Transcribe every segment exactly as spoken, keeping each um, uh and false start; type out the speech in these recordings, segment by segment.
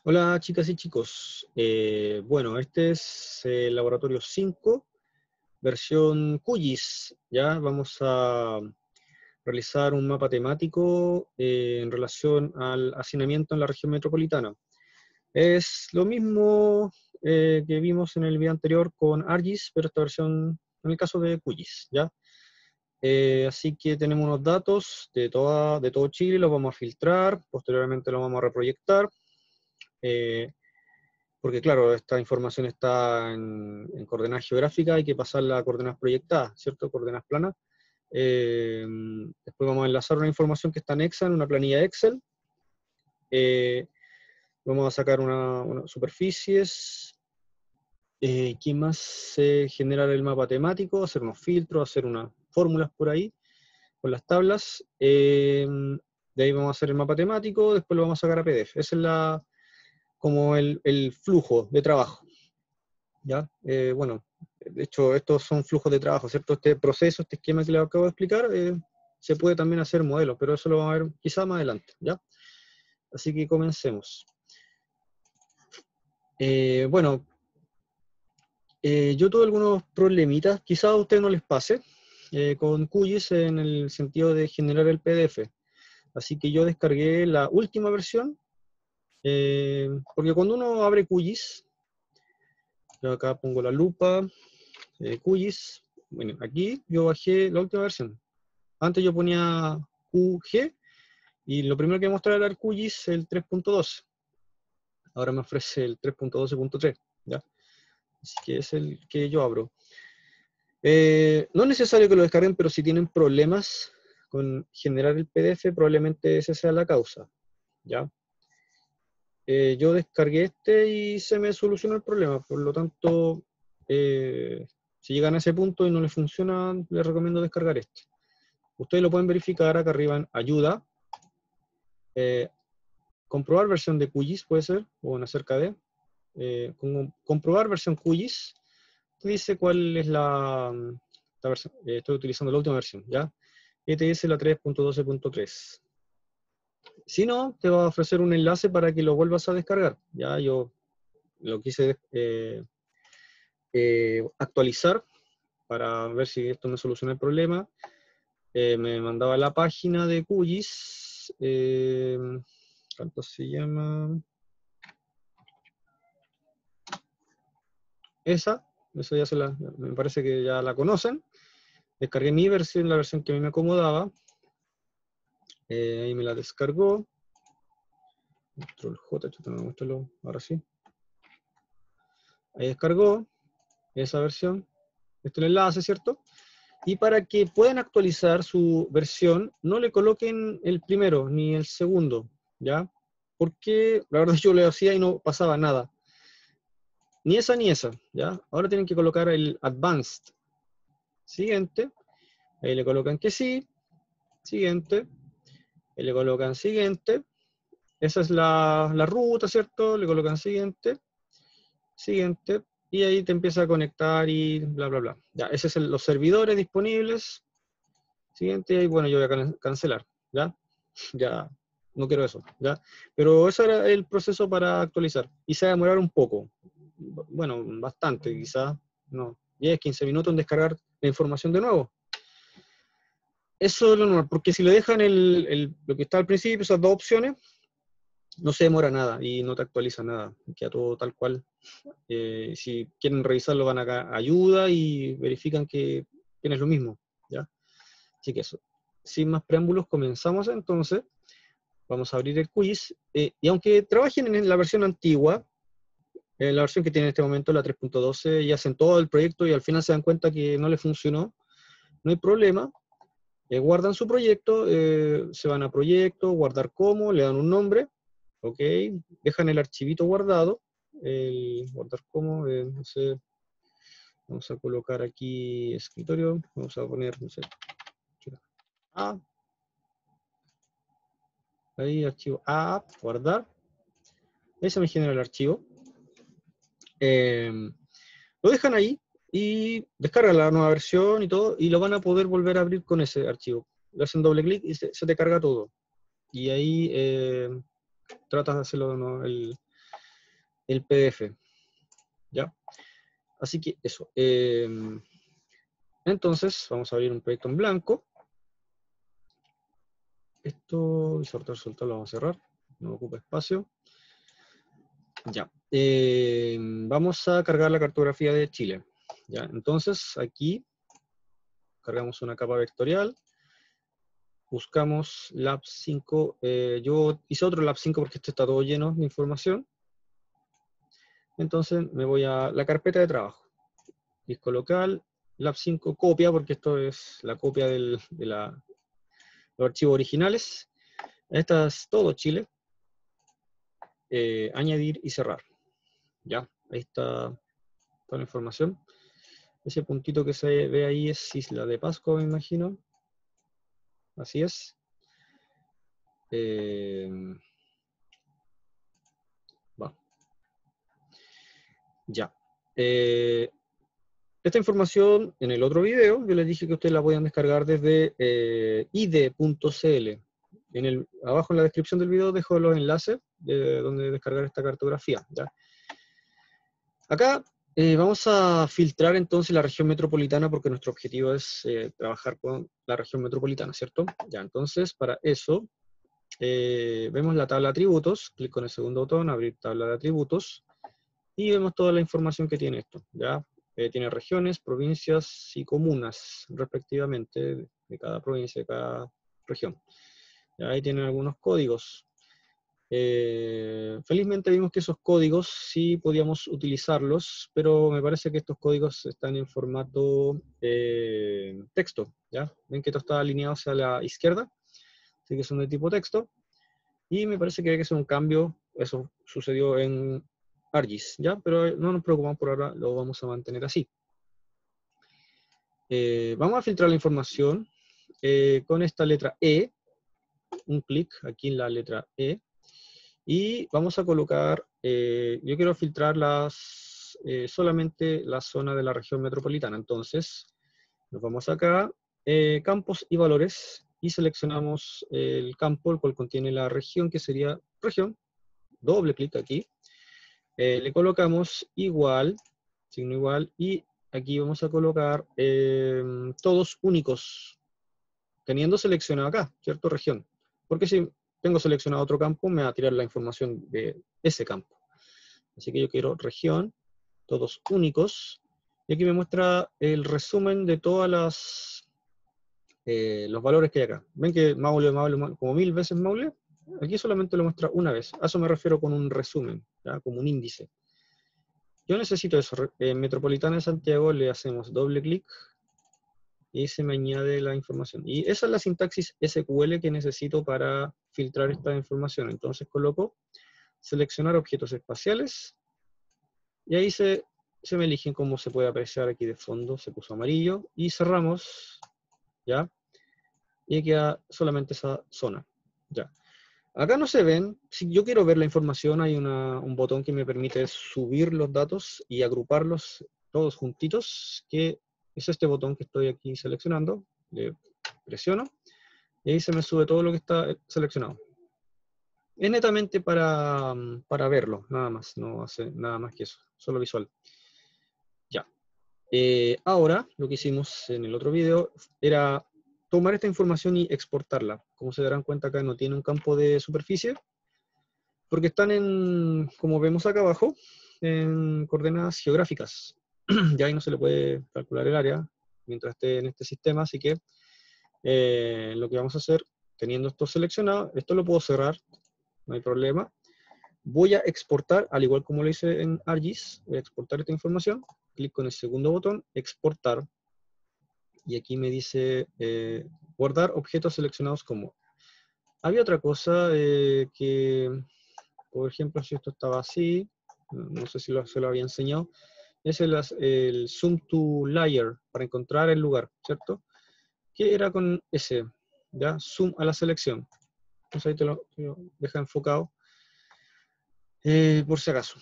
Hola chicas y chicos. Eh, bueno, este es el laboratorio cinco, versión QGIS. Ya vamos a realizar un mapa temático eh, en relación al hacinamiento en la región metropolitana. Es lo mismo eh, que vimos en el video anterior con ArcGIS, pero esta versión en el caso de QGIS, ¿ya? Eh, así que tenemos unos datos de, toda, de todo Chile, los vamos a filtrar, posteriormente los vamos a reproyectar. Eh, Porque claro, esta información está en, en coordenadas geográficas, hay que pasarla a coordenadas proyectadas, ¿cierto? Coordenadas planas. Eh, después vamos a enlazar una información que está anexa en una planilla Excel. Eh, vamos a sacar una, una superficies. Eh, ¿Qué más? Eh, generar el mapa temático, hacer unos filtros, hacer unas fórmulas por ahí, con las tablas. Eh, de ahí vamos a hacer el mapa temático, después lo vamos a sacar a P D F. Ese es la, como el, el flujo de trabajo. ¿Ya? Eh, bueno, de hecho, estos son flujos de trabajo, ¿cierto? Este proceso, este esquema que les acabo de explicar, eh, se puede también hacer modelos, pero eso lo vamos a ver quizá más adelante, ¿ya? Así que comencemos. Eh, bueno, eh, yo tuve algunos problemitas, quizá a ustedes no les pase, eh, con QGIS en el sentido de generar el P D F. Así que yo descargué la última versión, eh, porque cuando uno abre QGIS, yo acá pongo la lupa, eh, QGIS, bueno, aquí yo bajé la última versión. Antes yo ponía Q G y lo primero que me mostraba era el QGIS, el tres punto doce. Ahora me ofrece el tres punto doce punto tres, ¿ya? Así que es el que yo abro. Eh, no es necesario que lo descarguen, pero si tienen problemas con generar el P D F, probablemente esa sea la causa, ¿ya? Eh, yo descargué este y se me solucionó el problema, por lo tanto, eh, si llegan a ese punto y no les funciona, les recomiendo descargar este. Ustedes lo pueden verificar acá arriba en ayuda, eh, comprobar versión de QGIS puede ser, o en acerca de, eh, con, comprobar versión QGIS, te dice cuál es la, la versión, eh, estoy utilizando la última versión, ¿ya? Y te dice la tres punto doce punto tres. Si no, te va a ofrecer un enlace para que lo vuelvas a descargar, ya yo lo quise eh, eh, actualizar para ver si esto me soluciona el problema. Eh, me mandaba a la página de QGIS, eh, ¿cuánto se llama? Esa, esa ya se la, me parece que ya la conocen. Descargué mi versión, la versión que a mí me acomodaba. Eh, ahí me la descargó. Control J, muéstralo, ahora sí. Ahí descargó esa versión. Este es el enlace, ¿cierto? Y para que puedan actualizar su versión, no le coloquen el primero ni el segundo, ¿ya? Porque la verdad yo lo hacía y no pasaba nada. Ni esa ni esa, ¿ya? Ahora tienen que colocar el Advanced. Siguiente. Ahí le colocan que sí. Siguiente. Ahí le colocan siguiente. Esa es la, la ruta, ¿cierto? Le colocan siguiente. Siguiente. Y ahí te empieza a conectar y bla, bla, bla. Ya, esos son los servidores disponibles. Siguiente. Y bueno, yo voy a can cancelar. ¿Ya? Ya. No quiero eso. ¿Ya? Pero ese era el proceso para actualizar. Y se va a demorar un poco. Bueno, bastante, quizás. No. diez, quince minutos en descargar la información de nuevo. Eso es lo normal, porque si le dejan el, el, lo que está al principio, esas dos opciones, no se demora nada y no te actualiza nada, queda todo tal cual. Eh, si quieren revisarlo van acá a ayuda y verifican que tienes lo mismo, ¿ya? Así que eso. Sin más preámbulos, comenzamos entonces. Vamos a abrir el quiz. Eh, y aunque trabajen en la versión antigua, en la versión que tiene en este momento, la tres punto doce, y hacen todo el proyecto y al final se dan cuenta que no les funcionó, no hay problema. Eh, guardan su proyecto, eh, se van a proyecto, guardar como, le dan un nombre, ok, dejan el archivito guardado, el guardar como, eh, no sé, vamos a colocar aquí escritorio, vamos a poner, no sé, A, ahí archivo A, guardar, ahí se me genera el archivo, eh, lo dejan ahí y descargan la nueva versión y todo, y lo van a poder volver a abrir con ese archivo. Le hacen doble clic y se, se te carga todo. Y ahí eh, tratas de hacerlo, ¿no? el, el P D F. ¿Ya? Así que eso. Eh, entonces, vamos a abrir un proyecto en blanco. Esto, insertar, soltar, lo vamos a cerrar. No ocupa espacio. Ya. Eh, vamos a cargar la cartografía de Chile. ¿Ya? Entonces, aquí cargamos una capa vectorial. Buscamos lab cinco. Eh, yo hice otro lab cinco porque este está todo lleno de información. Entonces, me voy a la carpeta de trabajo. Disco local, lab cinco, copia, porque esto es la copia del, de la, los archivos originales. Esta es todo Chile. Eh, añadir y cerrar. Ya, ahí está toda la información. Ese puntito que se ve ahí es Isla de Pascua, me imagino. Así es. Eh, va. Ya. Eh, esta información, en el otro video, yo les dije que ustedes la podían descargar desde eh, I D E punto C L. En el, abajo en la descripción del video dejo los enlaces de donde descargar esta cartografía. ¿Ya? Acá eh, vamos a filtrar entonces la región metropolitana porque nuestro objetivo es eh, trabajar con la región metropolitana, ¿cierto? Ya, entonces para eso eh, vemos la tabla de atributos, clic con el segundo botón, abrir tabla de atributos, y vemos toda la información que tiene esto, ¿ya? Eh, tiene regiones, provincias y comunas, respectivamente, de cada provincia, de cada región. ¿Ya? Ahí tienen algunos códigos. Eh, felizmente vimos que esos códigos sí podíamos utilizarlos, pero me parece que estos códigos están en formato eh, texto, ¿ya? Ven que esto está alineado hacia la izquierda, así que son de tipo texto, y me parece que hay que hacer un cambio. Eso sucedió en ArcGIS, ¿ya? Pero no nos preocupamos por ahora, lo vamos a mantener así. Eh, vamos a filtrar la información eh, con esta letra E, un clic aquí en la letra E, y vamos a colocar, eh, yo quiero filtrar las, eh, solamente la zona de la región metropolitana. Entonces, nos vamos acá, eh, campos y valores, y seleccionamos el campo, el cual contiene la región, que sería región. Doble clic aquí. Eh, le colocamos igual, signo igual, y aquí vamos a colocar eh, todos únicos, teniendo seleccionado acá, ¿cierto? Región. Porque si tengo seleccionado otro campo, me va a tirar la información de ese campo. Así que yo quiero región, todos únicos, y aquí me muestra el resumen de todas las eh, los valores que hay acá. ¿Ven que Maule, Maule, Maule, como mil veces Maule? Aquí solamente lo muestra una vez. A eso me refiero con un resumen, ¿ya? Como un índice. Yo necesito eso. En eh, Metropolitana de Santiago le hacemos doble clic y se me añade la información. Y esa es la sintaxis S Q L que necesito para filtrar esta información. Entonces coloco seleccionar objetos espaciales, y ahí se, se me eligen, como se puede apreciar aquí de fondo, se puso amarillo, y cerramos, ¿ya? Y queda solamente esa zona, ¿ya? Acá no se ven. Si yo quiero ver la información, hay una, un botón que me permite subir los datos y agruparlos todos juntitos, que es este botón que estoy aquí seleccionando. Le presiono, y ahí se me sube todo lo que está seleccionado. Es netamente para, para verlo, nada más, no hace nada más que eso, solo visual. Ya. Eh, ahora, lo que hicimos en el otro video era tomar esta información y exportarla. Como se darán cuenta, acá no tiene un campo de superficie, porque están en, como vemos acá abajo, en coordenadas geográficas. Ya ahí no se le puede calcular el área mientras esté en este sistema, así que eh, lo que vamos a hacer, teniendo esto seleccionado, esto lo puedo cerrar, no hay problema. Voy a exportar, al igual como lo hice en ArcGIS, voy a exportar esta información, clic con el segundo botón, exportar, y aquí me dice eh, guardar objetos seleccionados como. Había otra cosa eh, que, por ejemplo, si esto estaba así, no sé si lo, se lo había enseñado, es el, el zoom to layer, para encontrar el lugar, ¿cierto? Que era con ese, ¿ya? Zoom a la selección. Entonces ahí te lo, te lo deja enfocado. Eh, por si acaso.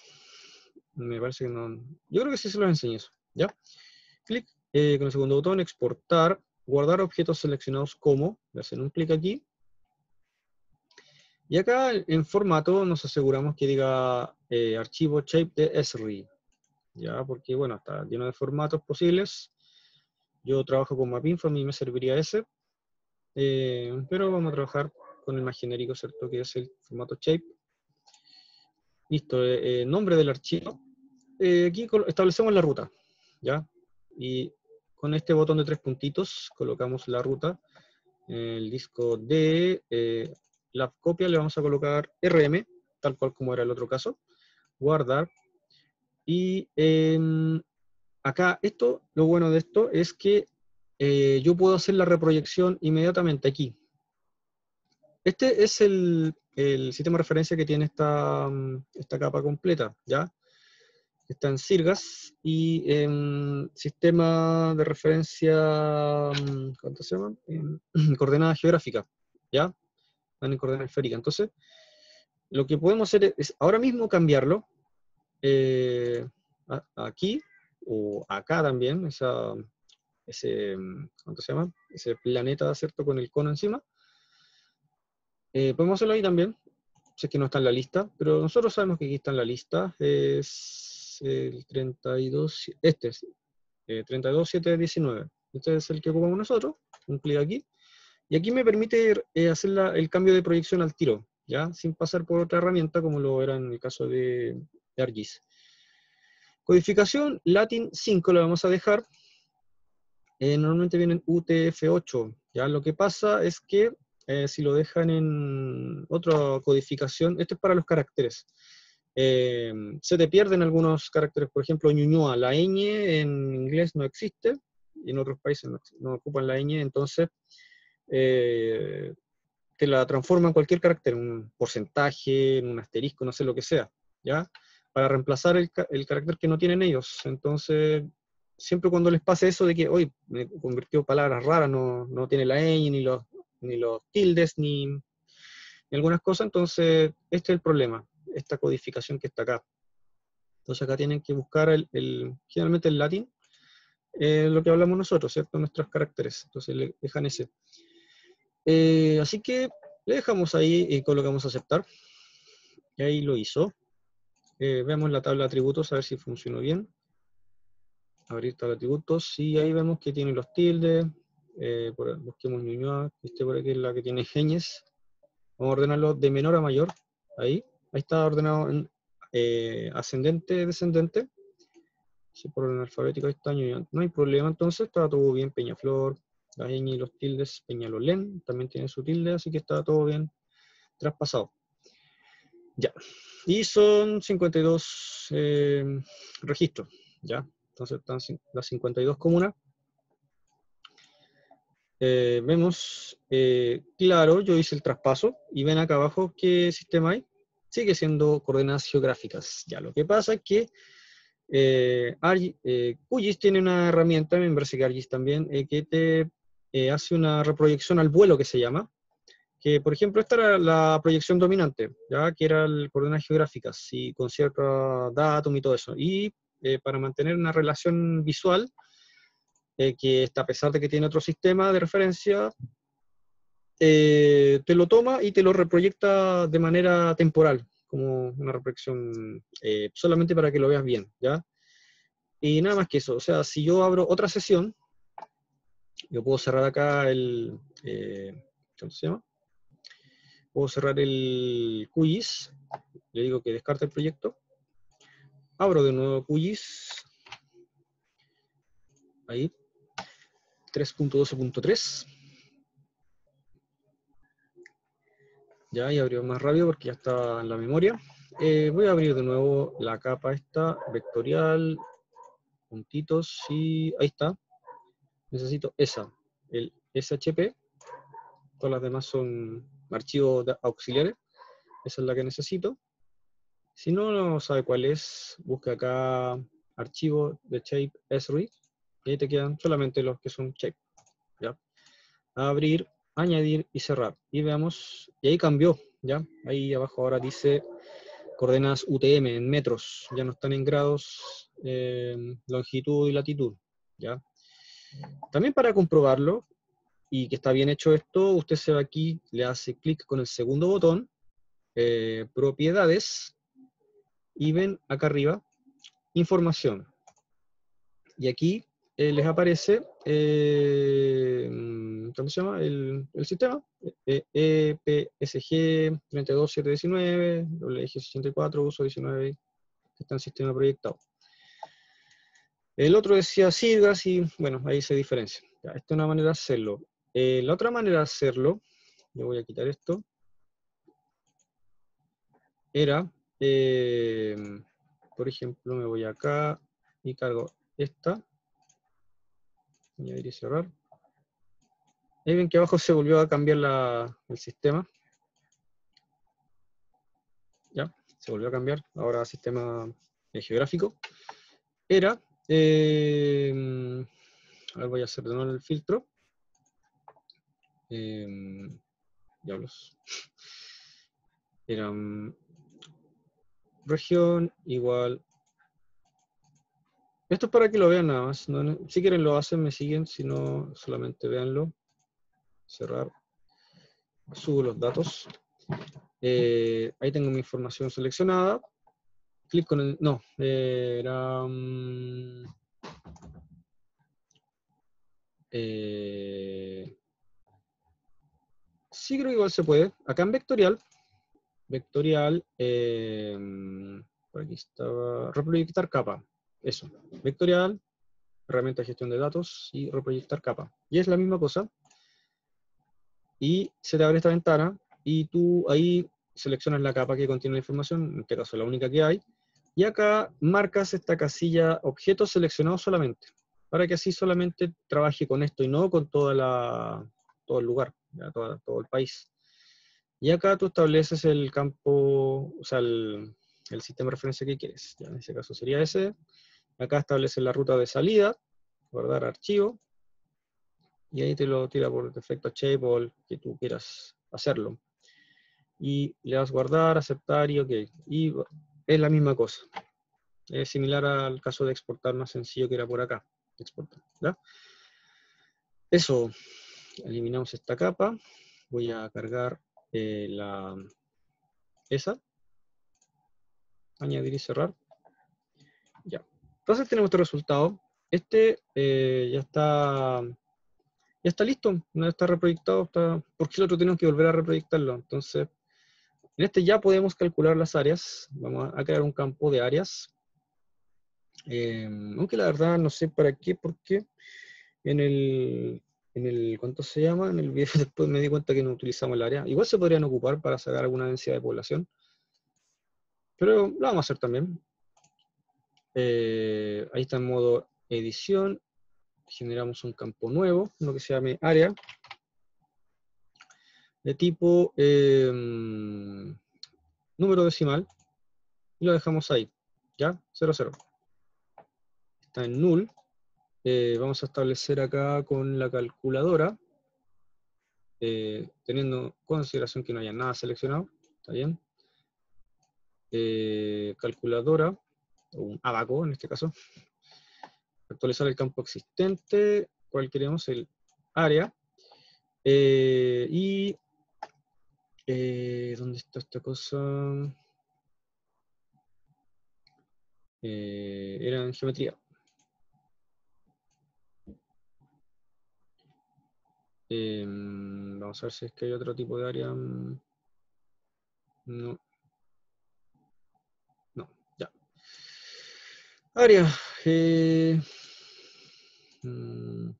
Me parece que no. Yo creo que sí se los enseñé eso. ¿Ya? Clic eh, con el segundo botón, exportar, guardar objetos seleccionados como. Le hacen un clic aquí. Y acá en formato nos aseguramos que diga eh, archivo shape de Esri, ya, porque bueno, está lleno de formatos posibles. Yo trabajo con Mapinfo, a mí me serviría ese, eh, pero vamos a trabajar con el más genérico, ¿cierto? Que es el formato shape. Listo, eh, eh, nombre del archivo. Eh, aquí establecemos la ruta, ¿ya? Y con este botón de tres puntitos colocamos la ruta. El disco D, eh, la copia le vamos a colocar R M, tal cual como era el otro caso. Guardar. Y eh, acá, esto, lo bueno de esto es que eh, yo puedo hacer la reproyección inmediatamente aquí. Este es el, el sistema de referencia que tiene esta, esta capa completa, ¿ya? Está en Sirgas y en sistema de referencia, ¿cuánto se llama? En coordenada geográfica, ¿ya? Van en coordenada esférica. Entonces, lo que podemos hacer es ahora mismo cambiarlo eh, a, aquí o acá también, esa, ese, ¿cuánto se llama? Ese planeta, ¿cierto? Con el cono encima. Eh, podemos hacerlo ahí también, si es que no está en la lista, pero nosotros sabemos que aquí está en la lista, es el treinta y dos, este es eh, treinta y dos siete diecinueve, este es el que ocupamos nosotros, un clic aquí, y aquí me permite eh, hacer la, el cambio de proyección al tiro, ya, sin pasar por otra herramienta como lo era en el caso de, de ArcGIS. Codificación, Latin cinco lo vamos a dejar, eh, normalmente vienen U T F ocho, ya, lo que pasa es que Eh, si lo dejan en otra codificación, esto es para los caracteres. Eh, se te pierden algunos caracteres, por ejemplo, ñuñoa, la ñ en inglés no existe, y en otros países no, no ocupan la ñ, entonces eh, te la transforma en cualquier carácter, un porcentaje, en un asterisco, no sé lo que sea, ¿ya? Para reemplazar el, el carácter que no tienen ellos. Entonces, siempre cuando les pase eso de que, hoy me convirtió palabras raras, no, no tiene la ñ, ni los ni los tildes, ni, ni algunas cosas, entonces este es el problema, esta codificación que está acá. Entonces acá tienen que buscar el, el generalmente el latín, eh, lo que hablamos nosotros, ¿cierto? Nuestros caracteres, entonces le dejan ese. Eh, así que le dejamos ahí y colocamos aceptar, y ahí lo hizo. Eh, veamos la tabla de atributos, a ver si funcionó bien. Abrir tabla de atributos, y ahí vemos que tiene los tildes, eh, por, busquemos Ñuñoa, este por aquí es la que tiene genes. Vamos a ordenarlo de menor a mayor. Ahí. Ahí está ordenado en eh, ascendente, descendente. Si por orden alfabético está, no hay problema entonces, está todo bien. Peñaflor, la ñ y los tildes, Peñalolén, también tiene su tilde, así que está todo bien traspasado. Ya. Y son cincuenta y dos eh, registros, ¿ya? Entonces están las cincuenta y dos comunas. Eh, vemos, eh, claro, yo hice el traspaso, y ven acá abajo qué sistema hay. Sigue siendo coordenadas geográficas. Ya, lo que pasa es que eh, eh, QGIS tiene una herramienta, me parece que ArcGIS también, eh, que te eh, hace una reproyección al vuelo que se llama, que por ejemplo esta era la proyección dominante, ya que era el coordenadas geográficas, y con cierto datum y todo eso. Y eh, para mantener una relación visual, eh, que está, a pesar de que tiene otro sistema de referencia, Eh, te lo toma y te lo reproyecta de manera temporal, como una reproyección eh, solamente para que lo veas bien, ¿ya? Y nada más que eso, o sea, si yo abro otra sesión, yo puedo cerrar acá el, eh, ¿cómo se llama? Puedo cerrar el QGIS, le digo que descarte el proyecto, abro de nuevo QGIS, ahí, tres punto doce punto tres, ya, y abrió más rápido porque ya está en la memoria. Eh, voy a abrir de nuevo la capa esta, vectorial, puntitos, y ahí está. Necesito esa, el S H P, todas las demás son archivos auxiliares, esa es la que necesito. Si no, no sabe cuál es, busca acá archivo de shape Esri, y ahí te quedan solamente los que son shape, ¿ya? Abrir, añadir y cerrar, y veamos, y ahí cambió, ¿ya? Ahí abajo ahora dice coordenadas U T M en metros, ya no están en grados, eh, longitud y latitud, ¿ya? También para comprobarlo, y que está bien hecho esto, usted se va aquí, le hace clic con el segundo botón, eh, propiedades, y ven acá arriba, información. Y aquí eh, les aparece, eh, ¿cómo se llama? El, el sistema, eh, E P S G treinta y dos siete diecinueve, W G sesenta y cuatro, uso diecinueve, que está en sistema proyectado. El otro decía siglas y, bueno, ahí se diferencia. Ya, esta es una manera de hacerlo. Eh, la otra manera de hacerlo, yo voy a quitar esto, era, eh, por ejemplo, me voy acá y cargo esta, añadir y cerrar. Ahí ven que abajo se volvió a cambiar la, el sistema. Ya, se volvió a cambiar, ahora sistema eh, geográfico. Era, eh, a ver, voy a hacer de nuevo el filtro. Eh, diablos. Era um, región igual. Esto es para que lo vean nada más. No, no, si quieren lo hacen, me siguen. Si no, solamente véanlo. Cerrar. Subo los datos. Eh, ahí tengo mi información seleccionada. Clic con el... No, eh, era... Um, eh, sí, creo que igual se puede. Acá en vectorial, vectorial, eh, por aquí estaba, reproyectar capa. Eso, vectorial, herramienta de gestión de datos y reproyectar capa. Y es la misma cosa. Y se te abre esta ventana y tú ahí seleccionas la capa que contiene la información, en este caso la única que hay, y acá marcas esta casilla objetos seleccionados solamente, para que así solamente trabaje con esto y no con toda la, todo el lugar, ya, todo, todo el país. Y acá tú estableces el campo, o sea, el, el sistema de referencia que quieres. Ya, en ese caso sería ese. Acá estableces la ruta de salida, guardar archivo, y ahí te lo tira por defecto a shape o el que tú quieras hacerlo. Y le das guardar, aceptar y ok. Y es la misma cosa. Es similar al caso de exportar más sencillo que era por acá. Exportar, ¿ya? Eso, eliminamos esta capa. Voy a cargar eh, la, esa. Añadir y cerrar. Ya. Entonces tenemos este resultado. Este eh, ya está ya está listo. No está reproyectado. Está, porque el otro tenemos que volver a reproyectarlo. Entonces, en este ya podemos calcular las áreas. Vamos a crear un campo de áreas. Eh, aunque la verdad no sé para qué, porque en el, en el, ¿cuánto se llama? En el video después me di cuenta que no utilizamos el área. Igual se podrían ocupar para sacar alguna densidad de población, pero lo vamos a hacer también. Eh, ahí está en modo edición. Generamos un campo nuevo, uno que se llame área, de tipo eh, número decimal, y lo dejamos ahí, ¿ya? cero, cero. Está en null. Eh, vamos a establecer acá con la calculadora, eh, teniendo en consideración que no haya nada seleccionado, ¿está bien? Eh, calculadora, o un abaco en este caso, actualizar el campo existente, cual queremos, el área, eh, y eh, ¿dónde está esta cosa? Eh, era en geometría. Eh, vamos a ver si es que hay otro tipo de área. No. No, ya. Área. Eh, mm,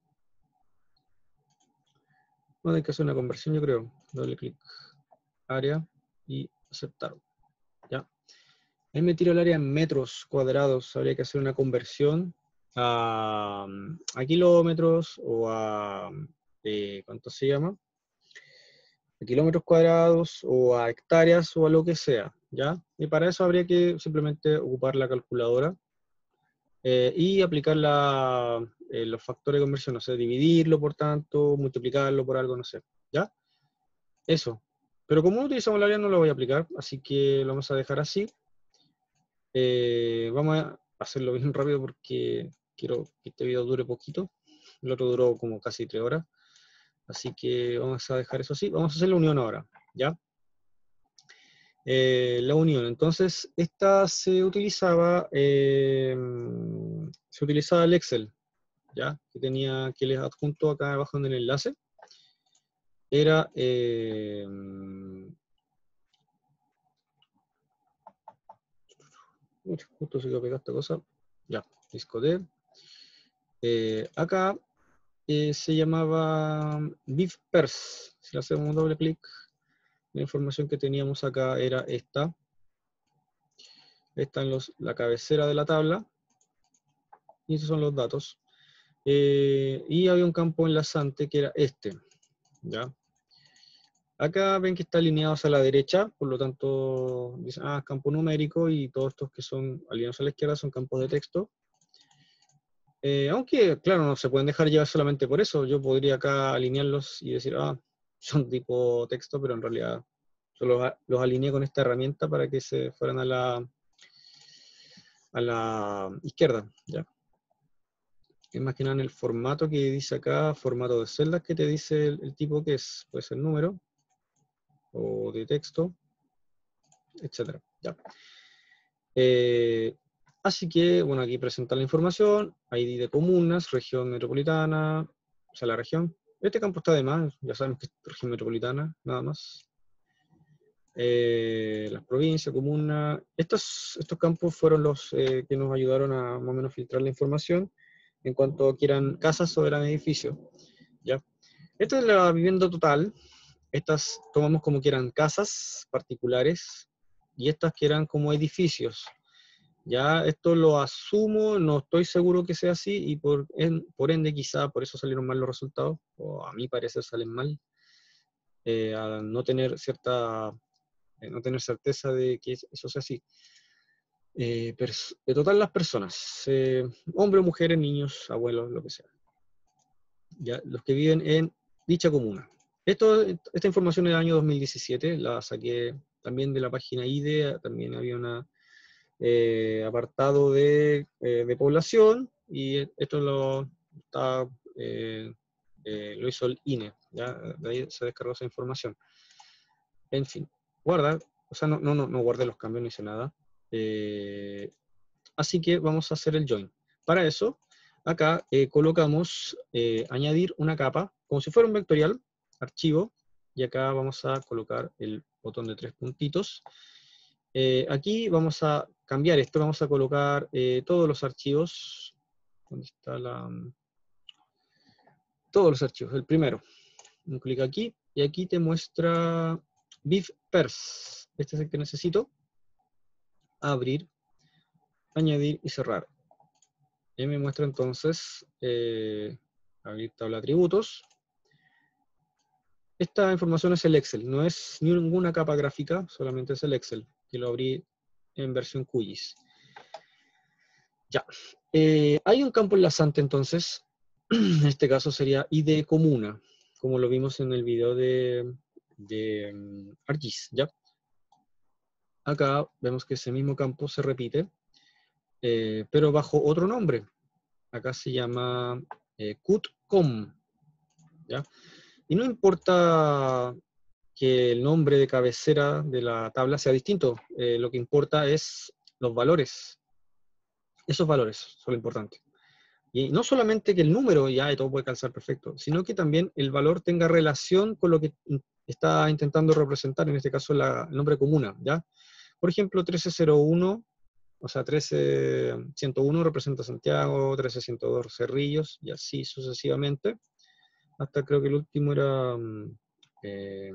no hay que hacer una conversión, yo creo. Doble clic. Área y aceptar. Ya. Ahí me tiro el área en metros cuadrados. Habría que hacer una conversión a, a kilómetros o a. Eh, ¿cuánto se llama? A kilómetros cuadrados o a hectáreas o a lo que sea, ¿ya? Y para eso habría que simplemente ocupar la calculadora eh, y aplicar la, eh, los factores de conversión, o sea, dividirlo por tanto, multiplicarlo por algo, no sé, ¿ya? Eso. Pero como no utilizamos el área no lo voy a aplicar, así que lo vamos a dejar así. Eh, vamos a hacerlo bien rápido porque quiero que este video dure poquito. El otro duró como casi tres horas. Así que vamos a dejar eso así. Vamos a hacer la unión ahora, ¿ya? eh, la unión. Entonces, esta se utilizaba, eh, se utilizaba el Excel, ¿ya? Que tenía, que les adjunto acá abajo en el enlace. Era, eh, justo se quedó pegada esta cosa, ya, disco D. Eh, acá eh, se llamaba BibPers. Si le hacemos un doble clic, la información que teníamos acá era esta. Esta en los, la cabecera de la tabla. Y esos son los datos. Eh, y había un campo enlazante que era este. ¿Ya? Acá ven que está alineado hacia la derecha, por lo tanto, dicen, ah, campo numérico, y todos estos que son alineados a la izquierda son campos de texto. Eh, aunque, claro, no se pueden dejar llevar solamente por eso. Yo podría acá alinearlos y decir, ah, son tipo texto, pero en realidad yo los, los alineé con esta herramienta para que se fueran a la, a la izquierda, ¿ya? Es más que nada en el formato que dice acá, formato de celdas, que te dice el, el tipo que es, puede ser número, o de texto, etcétera. ¿Ya? Eh, así que, bueno, aquí presenta la información, I D de comunas, región metropolitana, o sea, la región. Este campo está de más, ya sabemos que es región metropolitana, nada más. Eh, las provincias, comunas. Estos, estos campos fueron los eh, que nos ayudaron a más o menos filtrar la información en cuanto a que eran casas o eran edificios. ¿Ya? Esta es la vivienda total. Estas tomamos como que eran casas particulares y estas que eran como edificios. Ya esto lo asumo, no estoy seguro que sea así y por, en, por ende quizá por eso salieron mal los resultados, o a mi parecer salen mal, eh, al no tener cierta, eh, no tener certeza de que eso sea así. Eh, de total las personas, eh, hombres, mujeres, niños, abuelos, lo que sea. Ya, los que viven en dicha comuna. Esto, esta información es del año dos mil diecisiete, la saqué también de la página I D E, también había una eh, apartado de, eh, de población, y esto lo, está, eh, eh, lo hizo el I N E, ¿ya? De ahí se descargó esa información. En fin, guarda, o sea, no, no, no, no guardé los cambios, no hice nada. Eh, así que vamos a hacer el join. Para eso, acá eh, colocamos eh, añadir una capa, como si fuera un vectorial, archivo, y acá vamos a colocar el botón de tres puntitos. Eh, aquí vamos a cambiar esto, vamos a colocar eh, todos los archivos. ¿Dónde está la...? Todos los archivos, el primero. Un clic aquí, y aquí te muestra BibPers. Este es el que necesito. Abrir, añadir y cerrar. Y me muestra entonces, eh, abrir tabla de atributos. Esta información es el Excel, no es ninguna capa gráfica, solamente es el Excel, que lo abrí en versión Q G I S. Ya. Eh, hay un campo enlazante entonces, en este caso sería I D comuna, como lo vimos en el video de, de um, ArcGIS, ¿ya? Acá vemos que ese mismo campo se repite, eh, pero bajo otro nombre. Acá se llama eh, C U T C O M, ¿ya? Y no importa que el nombre de cabecera de la tabla sea distinto, eh, lo que importa es los valores. Esos valores son lo importante. Y no solamente que el número ya de todo puede calzar perfecto, sino que también el valor tenga relación con lo que está intentando representar, en este caso la, el nombre comuna, ¿ya? Por ejemplo, trece cero uno, o sea, trece ciento uno representa Santiago, trece ciento dos Cerrillos, y así sucesivamente. Hasta creo que el último era... Eh,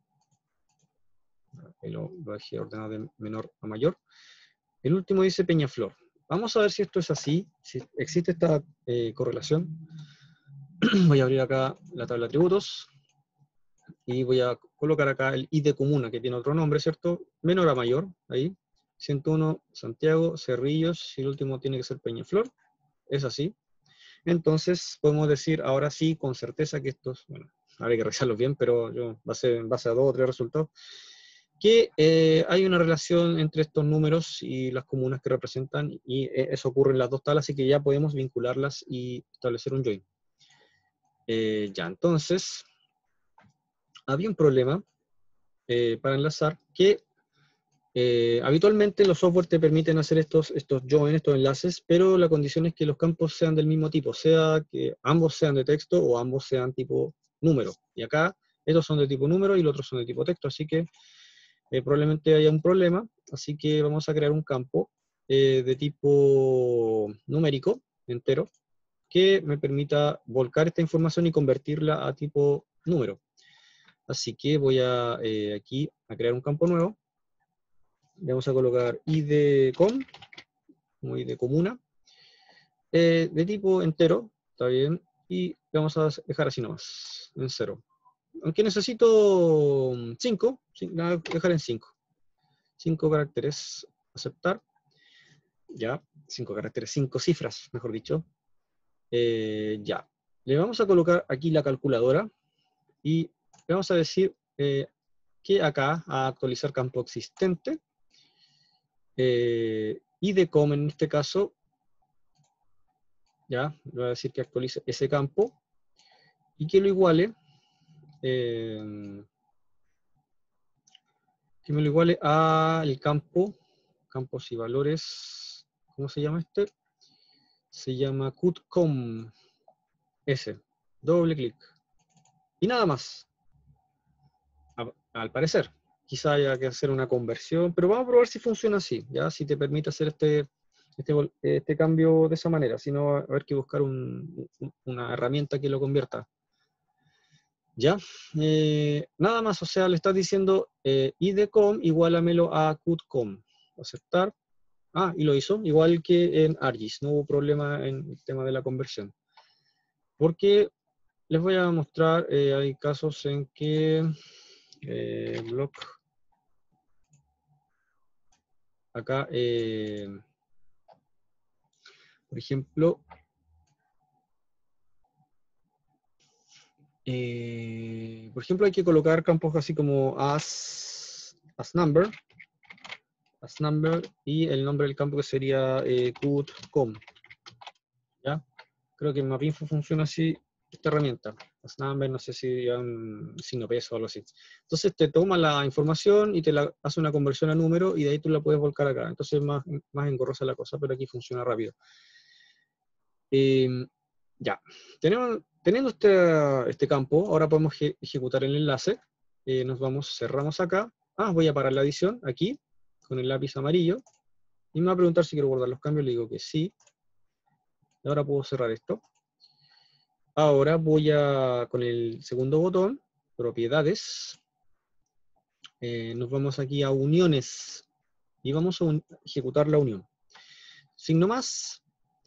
lo, lo dejé ordenado de menor a mayor. El último dice Peñaflor. Vamos a ver si esto es así, si existe esta eh, correlación. Voy a abrir acá la tabla de atributos y voy a colocar acá el I D comuna, que tiene otro nombre, ¿cierto? Menor a mayor, ahí. ciento uno Santiago, Cerrillos, y el último tiene que ser Peñaflor. Es así. Entonces podemos decir ahora sí con certeza que estos, bueno, habría que revisarlos bien, pero yo base, en base a dos o tres resultados, que eh, hay una relación entre estos números y las comunas que representan, y eh, eso ocurre en las dos tablas, así que ya podemos vincularlas y establecer un join. Eh, ya, entonces, había un problema eh, para enlazar, que Eh, habitualmente los software te permiten hacer estos, estos join, estos enlaces, pero la condición es que los campos sean del mismo tipo, sea que ambos sean de texto o ambos sean tipo número. Y acá estos son de tipo número y los otros son de tipo texto, así que eh, probablemente haya un problema, así que vamos a crear un campo eh, de tipo numérico, entero, que me permita volcar esta información y convertirla a tipo número. Así que voy a eh, aquí a crear un campo nuevo. Le vamos a colocar idcom, como id comuna, eh, de tipo entero, está bien, y le vamos a dejar así nomás, en cero. Aunque necesito cinco, la voy a dejar en cinco. cinco caracteres, aceptar. Ya, cinco caracteres, cinco cifras, mejor dicho. Eh, ya. Le vamos a colocar aquí la calculadora y le vamos a decir eh, que acá, a actualizar campo existente, eh, idcom en este caso, ya, le voy a decir que actualice ese campo y que lo iguale, eh, que me lo iguale al campo, campos y valores, ¿cómo se llama este? Se llama cutcom, ese, doble clic. Y nada más, a, al parecer. Quizá haya que hacer una conversión, pero vamos a probar si funciona así, ya, si te permite hacer este, este, este cambio de esa manera, si no, a ver que buscar un, una herramienta que lo convierta. ¿Ya? Eh, nada más, o sea, le estás diciendo eh, idcom igualamelo a cutcom. Aceptar. Ah, y lo hizo, igual que en ArcGIS, no hubo problema en el tema de la conversión. Porque les voy a mostrar, eh, hay casos en que eh, block, acá, eh, por ejemplo, eh, por ejemplo, hay que colocar campos así como as, as number, as number, y el nombre del campo que sería eh, cutcom. ¿Ya? Creo que en Mapinfo funciona así esta herramienta. As number, no sé si es un signo peso o algo así. Entonces te toma la información y te la hace una conversión a número y de ahí tú la puedes volcar acá. Entonces es más, más engorrosa la cosa, pero aquí funciona rápido. Eh, ya. Tenemos, teniendo este, este campo, ahora podemos ejecutar el enlace. Eh, nos vamos, cerramos acá. Ah, voy a parar la edición aquí, con el lápiz amarillo. Y me va a preguntar si quiero guardar los cambios. Le digo que sí. Y ahora puedo cerrar esto. Ahora voy a, con el segundo botón, propiedades, eh, nos vamos aquí a uniones y vamos a un, ejecutar la unión. Signo más,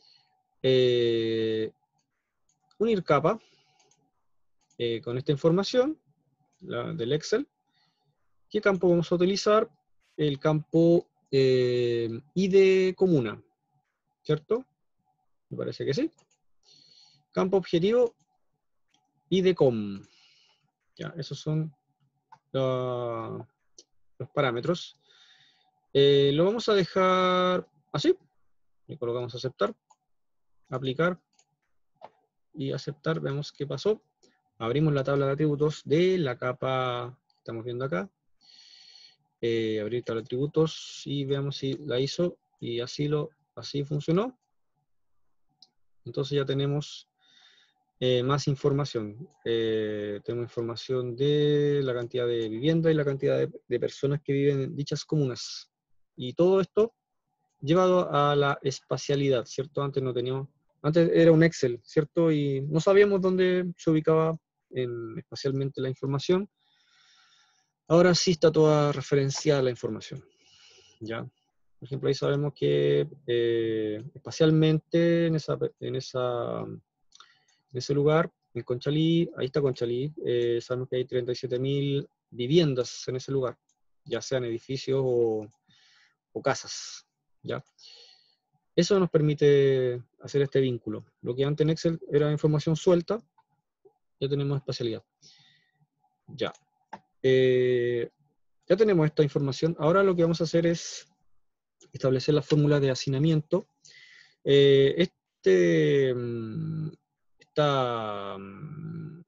eh, unir capa eh, con esta información la, del Excel. ¿Qué campo vamos a utilizar? El campo eh, id comuna, ¿cierto? Me parece que sí. Campo objetivo idcom. Ya, esos son la, los parámetros. Eh, lo vamos a dejar así. Le colocamos aceptar, aplicar y aceptar. Vemos qué pasó. Abrimos la tabla de atributos de la capa que estamos viendo acá. Eh, abrir tabla de atributos y veamos si la hizo y así, lo, así funcionó. Entonces ya tenemos eh, más información. Eh, tenemos información de la cantidad de vivienda y la cantidad de, de personas que viven en dichas comunas. Y todo esto llevado a la espacialidad, ¿cierto? Antes no teníamos, antes era un Excel, ¿cierto? Y no sabíamos dónde se ubicaba en, espacialmente la información. Ahora sí está toda referenciada la información, ¿ya? Por ejemplo, ahí sabemos que eh, espacialmente en, esa, en, esa, en ese lugar, en Conchalí, ahí está Conchalí, eh, sabemos que hay treinta y siete mil viviendas en ese lugar, ya sean edificios o, o casas, ¿ya? Eso nos permite hacer este vínculo. Lo que antes en Excel era información suelta, ya tenemos espacialidad. Ya. Eh, ya tenemos esta información. Ahora lo que vamos a hacer es establecer la fórmula de hacinamiento. Eh, este, esta,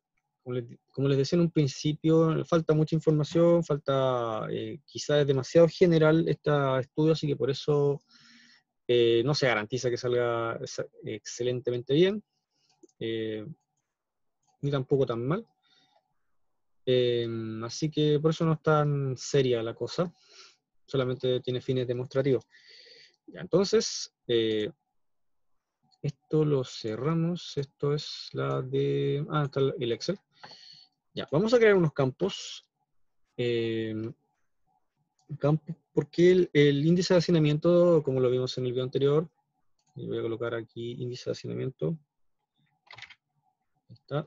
como les, como les decía en un principio, falta mucha información, falta, eh, quizás es demasiado general este estudio, así que por eso eh, no se garantiza que salga excelentemente bien, eh, ni tampoco tan mal. Eh, así que por eso no es tan seria la cosa, solamente tiene fines demostrativos. Ya, entonces, eh, esto lo cerramos, esto es la de, ah, está el Excel. Ya, vamos a crear unos campos. Eh, campos porque el, el índice de hacinamiento, como lo vimos en el video anterior, y voy a colocar aquí índice de hacinamiento. Ahí está.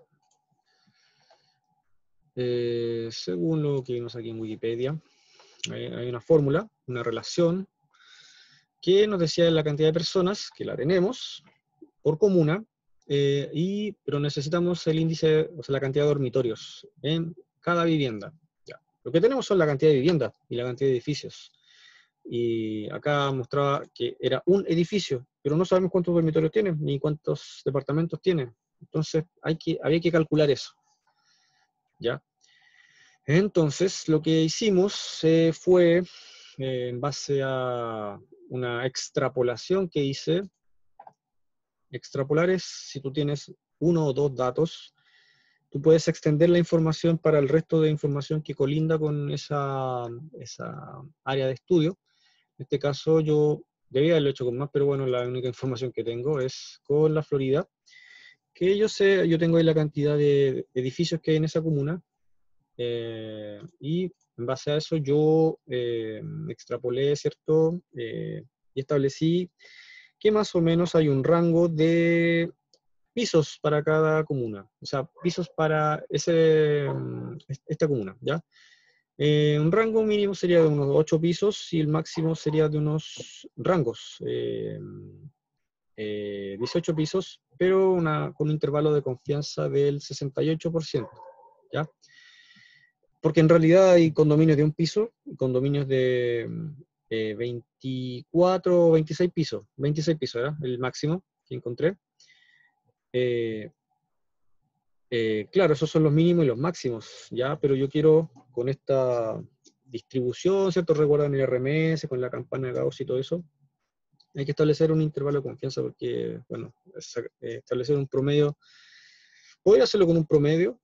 Eh, según lo que vimos aquí en Wikipedia, hay, hay una fórmula, una relación, que nos decía la cantidad de personas, que la tenemos, por comuna, eh, y, pero necesitamos el índice, o sea, la cantidad de dormitorios en cada vivienda. Ya. Lo que tenemos son la cantidad de viviendas y la cantidad de edificios. Y acá mostraba que era un edificio, pero no sabemos cuántos dormitorios tiene, ni cuántos departamentos tiene. Entonces hay que, había que calcular eso. ¿Ya? Entonces lo que hicimos eh, fue, eh, en base a una extrapolación que hice. Extrapolar es si tú tienes uno o dos datos, tú puedes extender la información para el resto de información que colinda con esa, esa área de estudio. En este caso yo debía haberlo hecho con más, pero bueno, la única información que tengo es con la Florida, que yo sé, yo tengo ahí la cantidad de edificios que hay en esa comuna, eh, y en base a eso yo eh, extrapolé, ¿cierto? Eh, y establecí que más o menos hay un rango de pisos para cada comuna, o sea, pisos para ese, esta comuna, ¿ya? Eh, un rango mínimo sería de unos ocho pisos y el máximo sería de unos rangos, eh, eh, dieciocho pisos, pero una, con un intervalo de confianza del sesenta y ocho por ciento, ¿ya? Porque en realidad hay condominios de un piso y condominios de eh, veinticuatro o veintiséis pisos, veintiséis pisos era el máximo que encontré. Eh, eh, claro, esos son los mínimos y los máximos, ¿ya? Pero yo quiero, con esta distribución, ¿cierto? Recuerdan el R M S, con la campana de Gauss y todo eso, hay que establecer un intervalo de confianza porque, bueno, establecer un promedio, podría hacerlo con un promedio,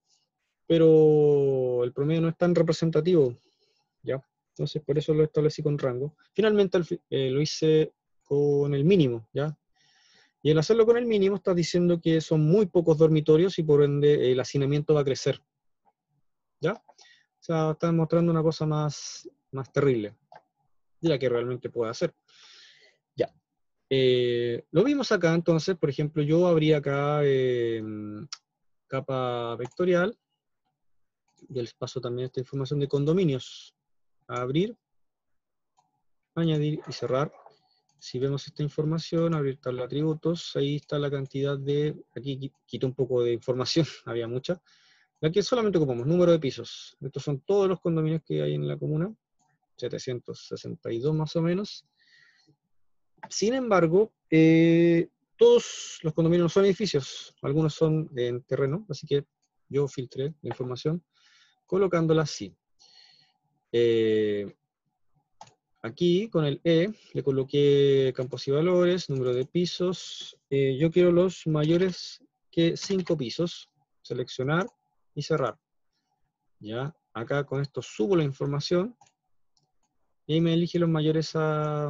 pero el promedio no es tan representativo, ¿ya? Entonces, por eso lo establecí con rango. Finalmente eh, lo hice con el mínimo, ¿ya? Y al hacerlo con el mínimo, estás diciendo que son muy pocos dormitorios y por ende el hacinamiento va a crecer, ¿ya? O sea, están mostrando una cosa más, más terrible de la que realmente puede hacer. Ya. Eh, lo vimos acá, entonces, por ejemplo, yo abría acá eh, capa vectorial, y les paso también esta información de condominios. A abrir, añadir y cerrar. Si vemos esta información, abrir tabla de atributos, ahí está la cantidad de, aquí quito un poco de información, había mucha. Aquí solamente ocupamos número de pisos. Estos son todos los condominios que hay en la comuna, setecientos sesenta y dos más o menos. Sin embargo, eh, todos los condominios no son edificios, algunos son en terreno, así que yo filtré la información colocándola así. Eh, aquí con el E le coloqué campos y valores, número de pisos. Eh, yo quiero los mayores que cinco pisos. Seleccionar y cerrar. Ya, acá con esto subo la información y me elige los mayores a,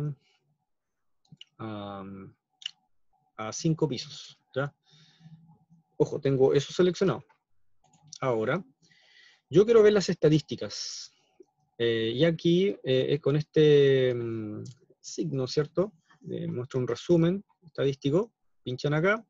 a, a cinco pisos. ¿Ya? Ojo, tengo eso seleccionado. Ahora, yo quiero ver las estadísticas. Eh, y aquí, eh, con este mm, signo, ¿cierto? Eh, muestra un resumen estadístico. Pinchan acá.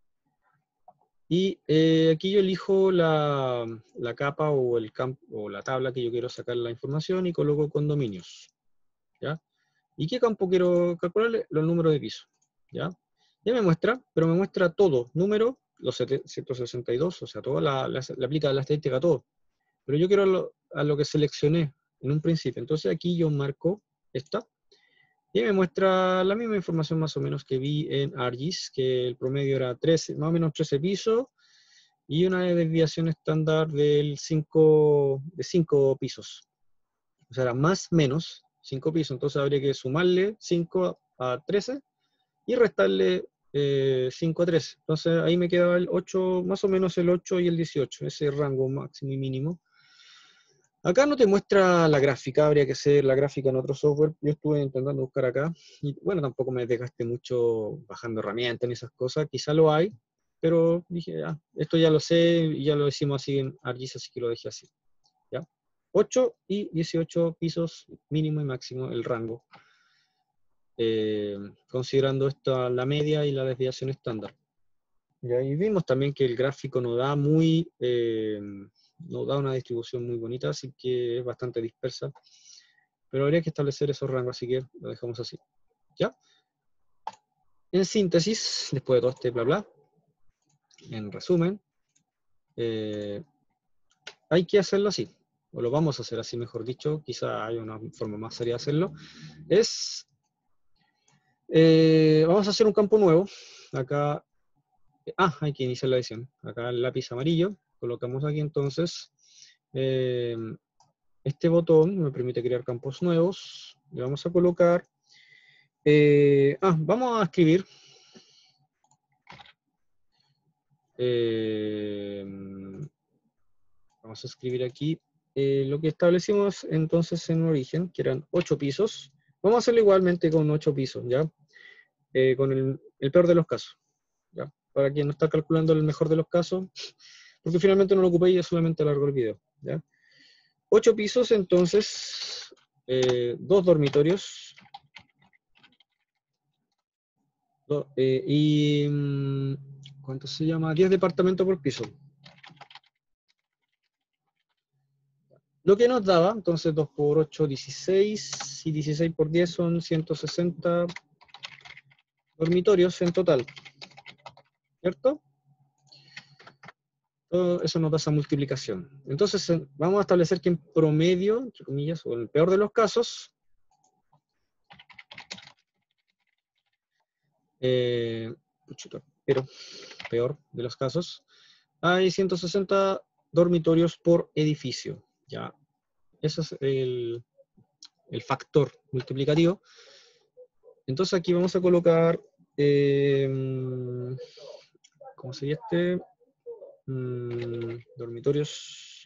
Y eh, aquí yo elijo la, la capa o, el campo, o la tabla que yo quiero sacar la información y coloco condominios. ¿Ya? ¿Y qué campo quiero calcularle? Los números de piso. ¿Ya? Ya me muestra, pero me muestra todo. Número, los ciento sesenta y dos, o sea, todo la, la, le aplica la estadística a todo. Pero yo quiero lo, a lo que seleccioné en un principio. Entonces aquí yo marco esta. Y me muestra la misma información más o menos que vi en ArcGIS, que el promedio era trece, más o menos trece pisos, y una desviación estándar del cinco, de cinco pisos. O sea, era más menos cinco pisos, entonces habría que sumarle cinco a trece y restarle eh, cinco a trece. Entonces ahí me quedaba el ocho, más o menos el ocho y el dieciocho, ese rango máximo y mínimo. Acá no te muestra la gráfica, habría que hacer la gráfica en otro software. Yo estuve intentando buscar acá, y bueno, tampoco me desgasté mucho bajando herramientas ni esas cosas, quizá lo hay, pero dije, ah, esto ya lo sé, y ya lo decimos así en ArcGIS, así que lo dejé así. ¿Ya? ocho y dieciocho pisos, mínimo y máximo, el rango, eh, considerando esto la media y la desviación estándar. Y ahí vimos también que el gráfico no da muy... Eh, no da una distribución muy bonita, así que es bastante dispersa. Pero habría que establecer esos rangos, así que lo dejamos así. ¿Ya? En síntesis, después de todo este bla bla, en resumen, eh, hay que hacerlo así, o lo vamos a hacer así, mejor dicho, quizá hay una forma más seria de hacerlo, es, eh, vamos a hacer un campo nuevo, acá, ah, hay que iniciar la edición, acá el lápiz amarillo, colocamos aquí entonces, eh, este botón me permite crear campos nuevos, le vamos a colocar, eh, ah, vamos a escribir, eh, vamos a escribir aquí, eh, lo que establecimos entonces en origen, que eran ocho pisos, vamos a hacerlo igualmente con ocho pisos, ¿ya? Eh, con el, el peor de los casos, ¿ya? Para quien no está calculando el mejor de los casos, porque finalmente no lo ocupé y es solamente alargo el video, ¿ya? ocho pisos, entonces, eh, dos dormitorios, do, eh, y, ¿cuánto se llama? diez departamentos por piso. Lo que nos daba, entonces dos por ocho, dieciséis, y dieciséis por diez son ciento sesenta dormitorios en total, ¿cierto? Todo eso nos da esa multiplicación. Entonces vamos a establecer que en promedio, entre comillas, o en el peor de los casos, eh, pero peor de los casos, hay ciento sesenta dormitorios por edificio, ¿ya? Ese es el, el factor multiplicativo. Entonces aquí vamos a colocar, eh, ¿cómo sería este? Mm, dormitorios,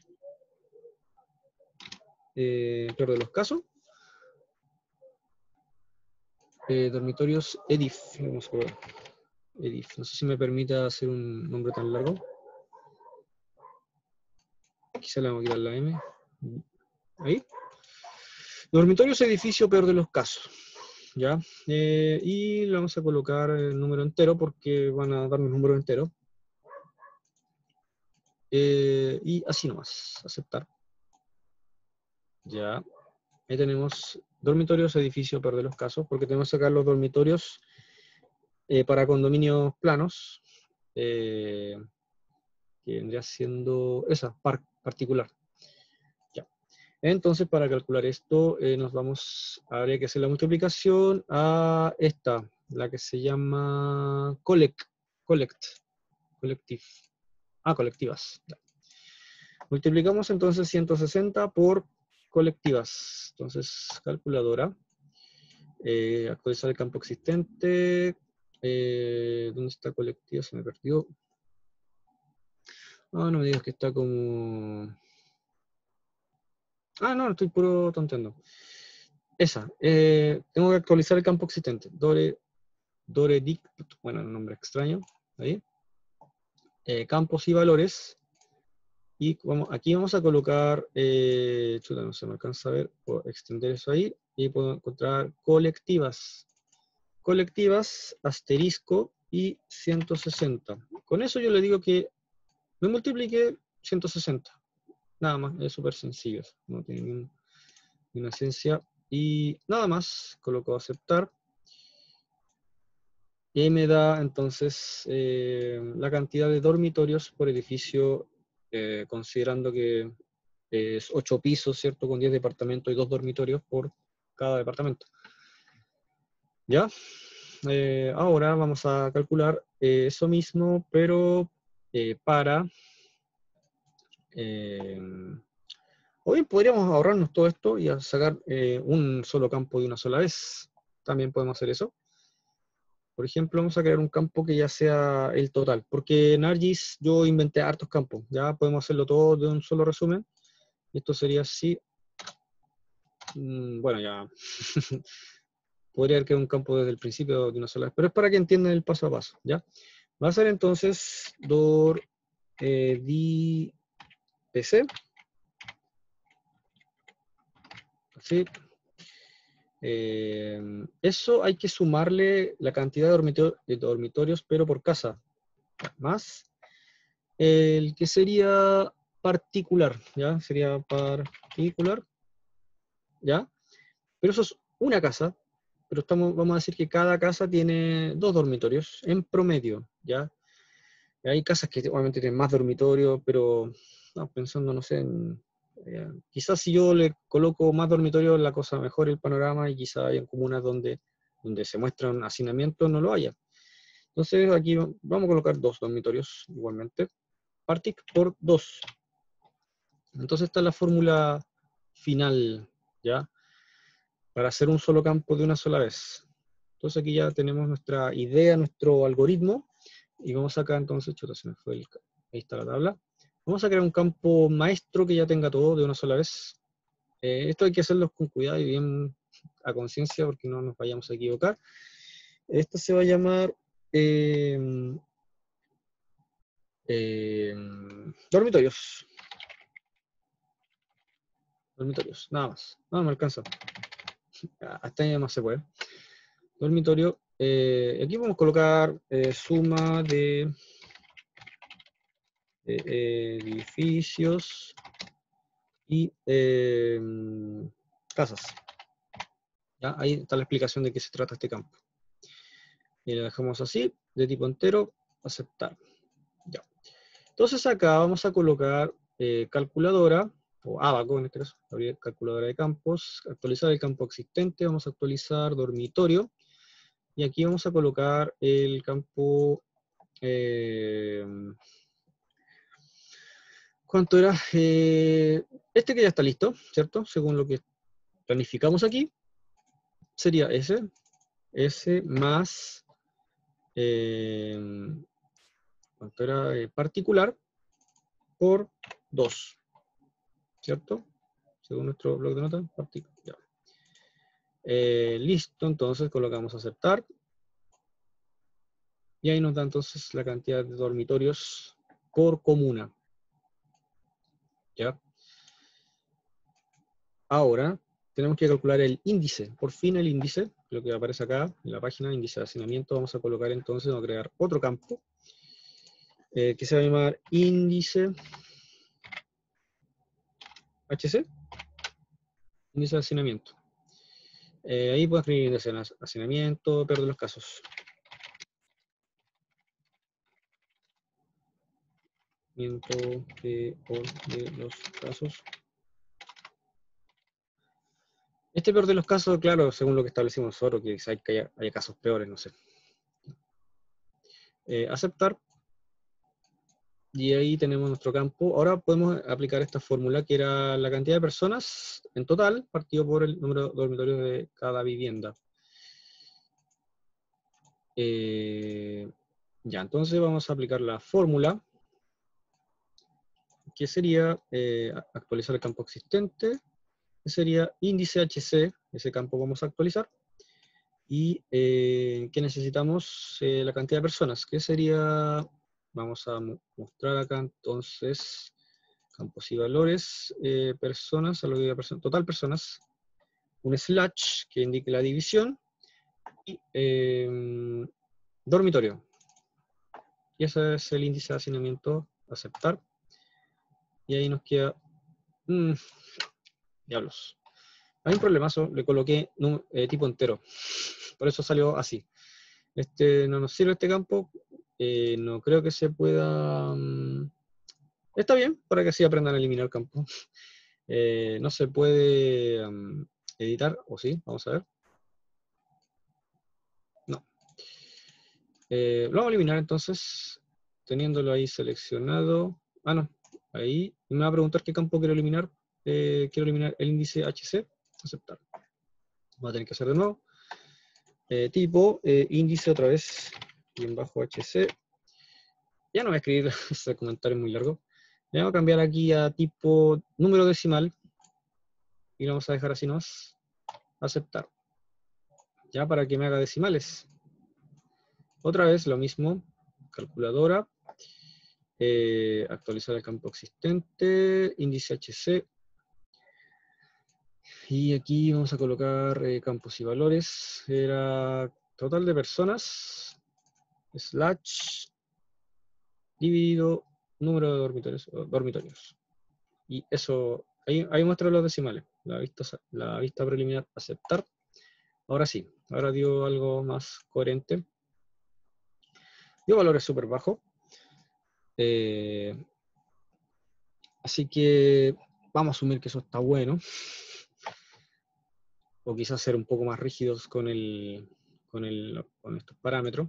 eh, peor de los casos. Eh, dormitorios EDIF. Vamos a ver. EDIF. No sé si me permite hacer un nombre tan largo. Quizá le vamos a quitar la M. Ahí. Dormitorios edificio peor de los casos. ¿Ya? Eh, y le vamos a colocar el número entero porque van a darnos número entero. Eh, y así nomás. Aceptar. Ya. Ahí tenemos dormitorios edificio peor de los casos porque tenemos que sacar los dormitorios eh, para condominios planos. Eh, que vendría siendo esa, par, particular. Ya. Entonces, para calcular esto, eh, nos vamos, habría que hacer la multiplicación a esta, la que se llama collect, collect, collective, ah, colectivas. Ya. Multiplicamos entonces ciento sesenta por colectivas. Entonces, calculadora, eh, actualizar el campo existente, eh, ¿dónde está colectiva? Se me perdió. Ah, no me digas que está como... Ah, no, estoy puro tonteando. Esa, eh, tengo que actualizar el campo existente. Dore, Dore dict, bueno, un nombre extraño, ahí. Eh, campos y valores. Y vamos, aquí vamos a colocar, eh, chuta, no se me alcanza a ver, puedo extender eso ahí, y puedo encontrar colectivas. Colectivas, asterisco y ciento sesenta. Con eso yo le digo que me multiplique ciento sesenta. Nada más, es súper sencillo, no tiene ningún, ninguna ciencia. Y nada más, coloco aceptar. Y ahí me da entonces eh, la cantidad de dormitorios por edificio, eh, considerando que es ocho pisos, ¿cierto? Con diez departamentos y dos dormitorios por cada departamento. ¿Ya? Eh, ahora vamos a calcular eh, eso mismo, pero eh, para Eh, o bien podríamos ahorrarnos todo esto y sacar eh, un solo campo de una sola vez. También podemos hacer eso. Por ejemplo, vamos a crear un campo que ya sea el total, porque en ArcGIS yo inventé hartos campos, ya podemos hacerlo todo de un solo resumen. Esto sería así. Mm, bueno, ya podría haber creado un campo desde el principio de una sola vez, pero es para que entiendan el paso a paso, ¿ya? Va a ser entonces door eh, dpc, así. Eh, eso hay que sumarle la cantidad de, dormitorio, de dormitorios, pero por casa, más el que sería particular, ¿ya? Sería particular, ¿ya? Pero eso es una casa, pero estamos, vamos a decir que cada casa tiene dos dormitorios en promedio, ¿ya? Hay casas que obviamente tienen más dormitorios, pero no, pensando, no sé, en, eh, quizás si yo le coloco más dormitorios, la cosa mejore el panorama y quizás hay comunas donde, donde se muestran hacinamientos, no lo haya. Entonces aquí vamos a colocar dos dormitorios igualmente. Partic por dos. Entonces esta es la fórmula final, ¿ya? Para hacer un solo campo de una sola vez. Entonces aquí ya tenemos nuestra idea, nuestro algoritmo, y vamos acá entonces, chuta, se me fue el, ahí está la tabla. Vamos a crear un campo maestro que ya tenga todo de una sola vez. Eh, esto hay que hacerlo con cuidado y bien a conciencia porque no nos vayamos a equivocar. Esto se va a llamar eh, eh, dormitorios. Dormitorios, nada más. No, no me alcanza. Hasta ahí más se puede. Dormitorio. Eh, aquí vamos a colocar eh, suma de eh, edificios y eh, casas. ¿Ya? Ahí está la explicación de qué se trata este campo. Y lo dejamos así, de tipo entero, aceptar. Ya. Entonces acá vamos a colocar eh, calculadora, o abaco en este caso, abrir calculadora de campos, actualizar el campo existente, vamos a actualizar dormitorio, y aquí vamos a colocar el campo, eh, ¿cuánto era? Eh, este que ya está listo, ¿cierto? Según lo que planificamos aquí, sería ese, ese más, eh, ¿cuánto era? Eh, particular, por dos, ¿cierto? Según nuestro bloque de notas, particular. Ya. Eh, listo, entonces colocamos aceptar. Y ahí nos da entonces la cantidad de dormitorios por comuna. ¿Ya? Ahora tenemos que calcular el índice. Por fin el índice, lo que aparece acá en la página, índice de hacinamiento. Vamos a colocar entonces, vamos a crear otro campo eh, que se va a llamar índice H C. Índice de hacinamiento. Eh, ahí puedo escribir índice de hacinamiento, peor de los casos. Peor de los casos. Este peor de los casos, claro, según lo que establecimos nosotros, que hay que haya, haya casos peores, no sé. Eh, aceptar. Y ahí tenemos nuestro campo. Ahora podemos aplicar esta fórmula, que era la cantidad de personas en total, partido por el número de dormitorios de cada vivienda. Eh, ya, entonces vamos a aplicar la fórmula, que sería eh, actualizar el campo existente, que sería índice H C, ese campo vamos a actualizar, y eh, que necesitamos eh, la cantidad de personas, que sería, vamos a mostrar acá entonces, campos y valores, eh, personas, a lo que person total personas, un slash que indique la división, y eh, dormitorio. Y ese es el índice de hacinamiento, aceptar. Y ahí nos queda, mmm, diablos. Hay un problemazo, le coloqué eh, tipo entero, por eso salió así. Este, no nos sirve este campo, eh, no creo que se pueda... Um, está bien, para que así aprendan a eliminar campo. Eh, no se puede um, editar, o sí, vamos a ver. No. Eh, lo vamos a eliminar entonces, teniéndolo ahí seleccionado. Ah, no. Ahí me va a preguntar qué campo quiero eliminar. Eh, quiero eliminar el índice H C. Aceptar. Voy a tener que hacer de nuevo. Eh, tipo, eh, índice otra vez, y en bajo H C. Ya no voy a escribir ese comentario muy largo. Le vamos a cambiar aquí a tipo número decimal. Y lo vamos a dejar así nomás. Aceptar. Ya para que me haga decimales. Otra vez lo mismo. Calculadora. Eh, actualizar el campo existente. Índice H C. Y aquí vamos a colocar eh, campos y valores. Era total de personas. Slash. Dividido número de dormitorios. dormitorios. Y eso, ahí, ahí muestra los decimales. La vista, la vista preliminar, aceptar. Ahora sí, ahora dio algo más coherente. Dio valores súper bajos. Eh, así que vamos a asumir que eso está bueno. O quizás ser un poco más rígidos con, el, con, el, con estos parámetros.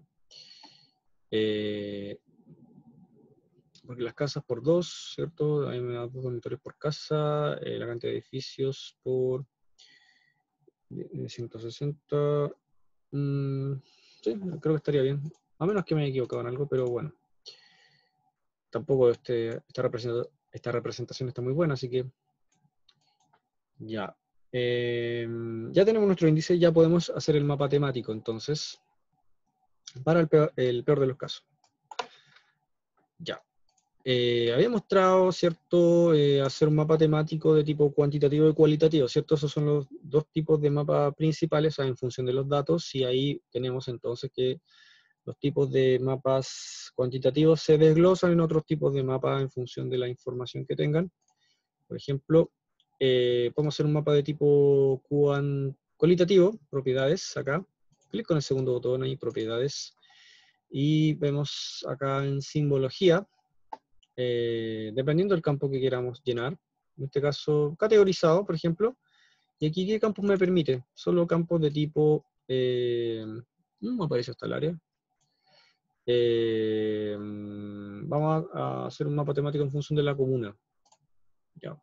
Eh, porque las casas por dos, ¿cierto? Ahí me da dos dormitorios por casa. Eh, la cantidad de edificios por ciento sesenta. Mm, sí, creo que estaría bien. A menos que me haya equivocado en algo, pero bueno. Tampoco este, esta, representación, esta representación está muy buena, así que ya. Eh, ya tenemos nuestro índice, ya podemos hacer el mapa temático, entonces, para el peor, el peor de los casos. Ya. Eh, había mostrado, ¿cierto?, eh, hacer un mapa temático de tipo cuantitativo y cualitativo, ¿cierto? Esos son los dos tipos de mapa principales, en función de los datos, y ahí tenemos entonces que los tipos de mapas cuantitativos se desglosan en otros tipos de mapas en función de la información que tengan. Por ejemplo, eh, podemos hacer un mapa de tipo cualitativo, propiedades, acá. Clic con el segundo botón ahí, propiedades. Y vemos acá en simbología, eh, dependiendo del campo que queramos llenar. En este caso, categorizado, por ejemplo. Y aquí, ¿qué campos me permite? Solo campos de tipo... Eh, no aparece hasta el área. Eh, vamos a hacer un mapa temático en función de la comuna. Ya.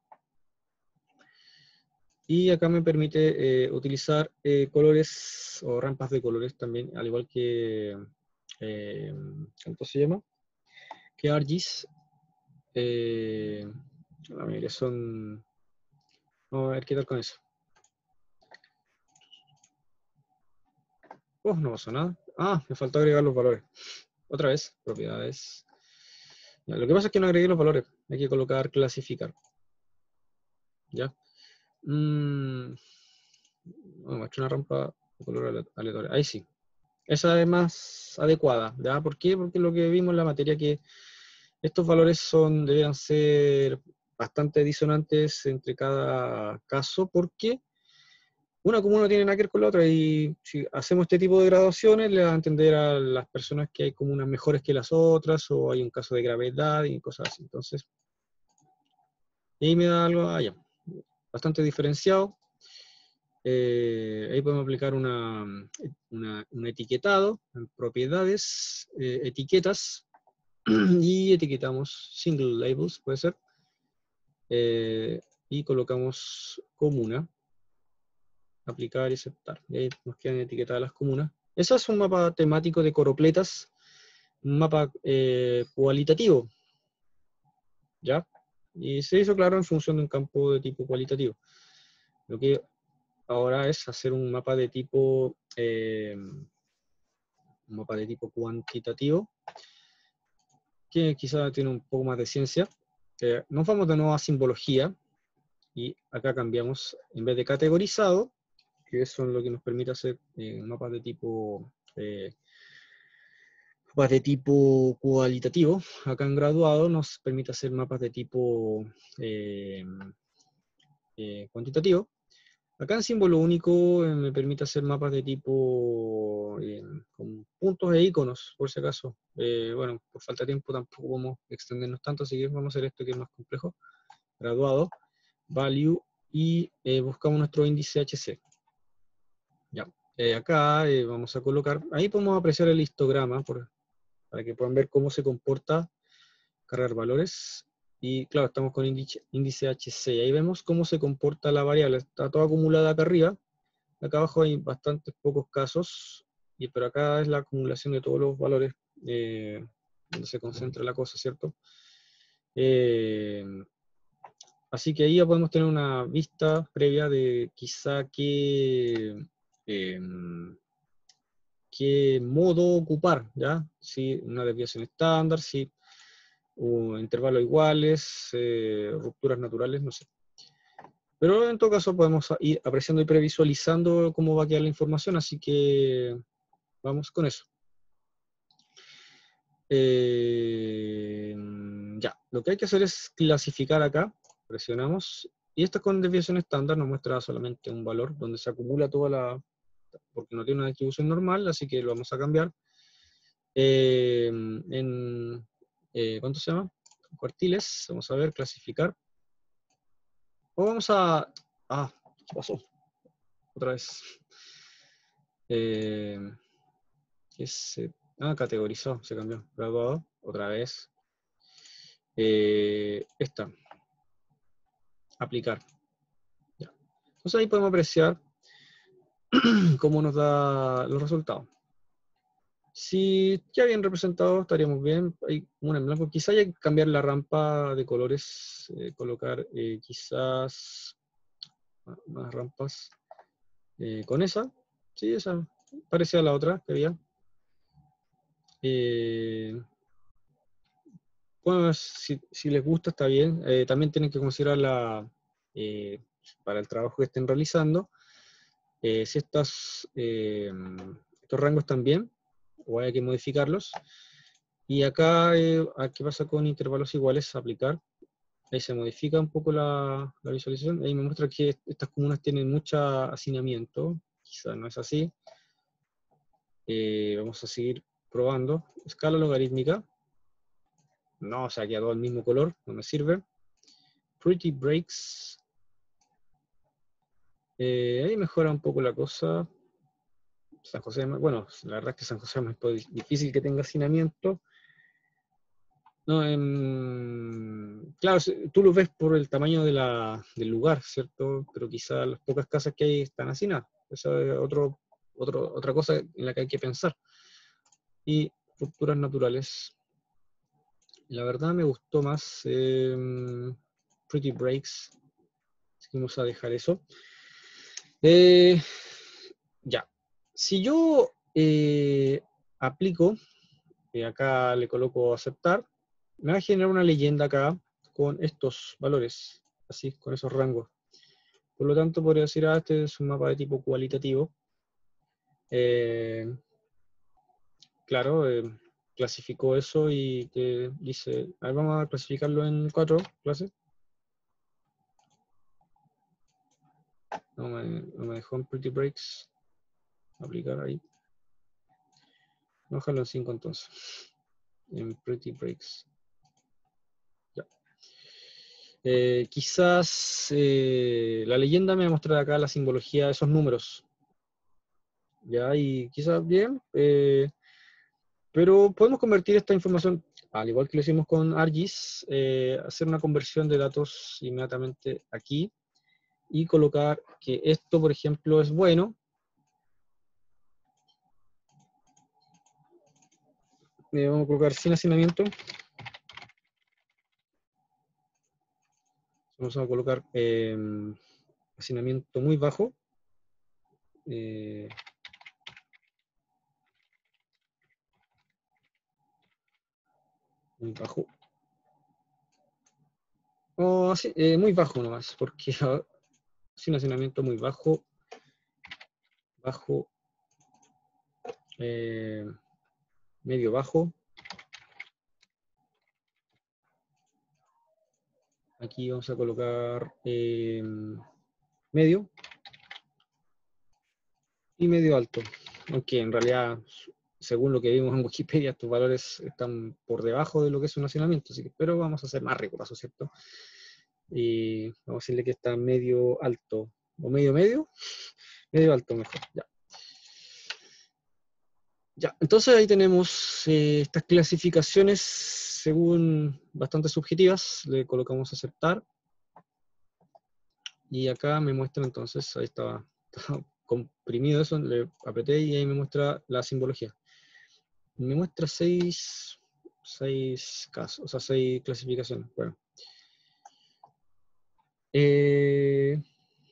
Y acá me permite eh, utilizar eh, colores o rampas de colores también, al igual que, eh, ¿cómo se llama? Que A R G S. Eh, la mayoría son... Vamos a ver qué tal con eso. Oh, no pasó nada. Ah, me faltó agregar los valores. Otra vez, propiedades. Ya, lo que pasa es que no agregué los valores. Hay que colocar clasificar. ¿Ya? Mm, me muestra una rampa de color aleatorio. Ahí sí. Esa es más adecuada. ¿Ya? ¿Por qué? Porque lo que vimos en la materia que estos valores son, deberían ser bastante disonantes entre cada caso, porque una comuna no tiene nada que ver con la otra, y si hacemos este tipo de graduaciones, le va a entender a las personas que hay comunas mejores que las otras, o hay un caso de gravedad y cosas así. Entonces, ahí me da algo allá, bastante diferenciado. Eh, ahí podemos aplicar una, una, un etiquetado en propiedades, eh, etiquetas, y etiquetamos single labels, puede ser, eh, y colocamos comuna, aplicar y aceptar. Y ahí nos quedan etiquetadas las comunas. Ese es un mapa temático de coropletas, un mapa eh, cualitativo, ¿ya? Y se hizo claro en función de un campo de tipo cualitativo. Lo que ahora es hacer un mapa de tipo eh, un mapa de tipo cuantitativo, que quizá tiene un poco más de ciencia. Eh, nos vamos de nuevo a simbología, y acá cambiamos, en vez de categorizado, que eso es lo que nos permite hacer eh, mapas de tipo eh, mapas de tipo cualitativo. Acá en graduado nos permite hacer mapas de tipo eh, eh, cuantitativo. Acá en símbolo único eh, me permite hacer mapas de tipo eh, con puntos e iconos, por si acaso. Eh, bueno, por falta de tiempo tampoco vamos a extendernos tanto, así que vamos a hacer esto que es más complejo. Graduado, value, y eh, buscamos nuestro índice H C. Ya. Eh, acá eh, vamos a colocar, ahí podemos apreciar el histograma por, para que puedan ver cómo se comporta cargar valores. y claro, estamos con índice, índice H C, y ahí vemos cómo se comporta la variable, está toda acumulada acá arriba, acá abajo hay bastantes pocos casos, y, pero acá es la acumulación de todos los valores, eh, donde se concentra la cosa, ¿cierto? Eh, así que ahí ya podemos tener una vista previa de quizá qué, eh, qué modo ocupar, ¿ya? Si una desviación estándar, si uh, intervalos iguales, eh, rupturas naturales, no sé. Pero en todo caso podemos ir apreciando y previsualizando cómo va a quedar la información, así que vamos con eso. Eh, ya, lo que hay que hacer es clasificar acá, presionamos, y esto con desviación estándar nos muestra solamente un valor donde se acumula toda la, porque no tiene una distribución normal, así que lo vamos a cambiar. Eh, en, eh, ¿cuánto se llama? Cuartiles, vamos a ver, clasificar. O vamos a, ah, ¿qué pasó? Otra vez. Eh, se, ah, categorizó, se cambió. Graduado, otra vez. Eh, esta. Aplicar. Ya. Entonces ahí podemos apreciar cómo nos da los resultados. Si ya bien representado, estaríamos bien. Hay una en blanco. Quizá haya que cambiar la rampa de colores, eh, colocar eh, quizás más rampas eh, con esa. Sí, esa parecía a la otra que había. Eh, bueno, si, si les gusta está bien. Eh, también tienen que considerar la, eh, para el trabajo que estén realizando, eh, si estas, eh, estos rangos están bien, o hay que modificarlos. Y acá, eh, ¿qué pasa con intervalos iguales? Aplicar. Ahí se modifica un poco la, la visualización. Ahí me muestra que estas comunas tienen mucho hacinamiento. Quizá no es así. Eh, vamos a seguir probando. Escala logarítmica. No, o sea, queda todo el mismo color. No me sirve. Pretty breaks. Eh, ahí mejora un poco la cosa. San José, bueno, la verdad es que San José es más difícil que tenga hacinamiento. No, em, claro, tú lo ves por el tamaño de la, del lugar, ¿cierto? Pero quizá las pocas casas que hay están hacinadas. Esa es otro, otro, otra cosa en la que hay que pensar. Y rupturas naturales. La verdad me gustó más eh, Pretty Breaks. Así que vamos a dejar eso. Eh, ya. Si yo eh, aplico, eh, acá le coloco aceptar, me va a generar una leyenda acá con estos valores, así, con esos rangos. Por lo tanto, podría decir, ah, este es un mapa de tipo cualitativo. Eh, claro, eh, clasificó eso y te dice, a ver, vamos a clasificarlo en cuatro clases. No me, no me dejó en Pretty Breaks. Aplicar ahí. Vamos a dejarlo en cinco entonces. En Pretty Breaks. Ya. Eh, quizás eh, la leyenda me va a mostrar acá la simbología de esos números. Ya, y quizás bien, eh, pero podemos convertir esta información, al igual que lo hicimos con ArcGIS, eh, hacer una conversión de datos inmediatamente aquí y colocar que esto, por ejemplo, es bueno. Eh, vamos a colocar sin hacinamiento. Vamos a colocar eh, hacinamiento muy bajo. Eh, muy bajo. Oh, sí, eh, muy bajo nomás, porque sin hacinamiento muy bajo. Bajo. Eh, medio bajo. Aquí vamos a colocar eh, medio y medio alto, aunque en realidad, según lo que vimos en Wikipedia, estos valores están por debajo de lo que es un hacinamiento, así que, pero vamos a hacer más riguroso, ¿cierto? Y vamos a decirle que está medio alto, o medio medio, medio alto mejor, ya. Ya, entonces ahí tenemos eh, estas clasificaciones según bastante subjetivas, le colocamos aceptar. Y acá me muestra entonces, ahí estaba, estaba comprimido eso, le apreté y ahí me muestra la simbología. Me muestra seis, seis casos, o sea, seis clasificaciones. Bueno. Eh,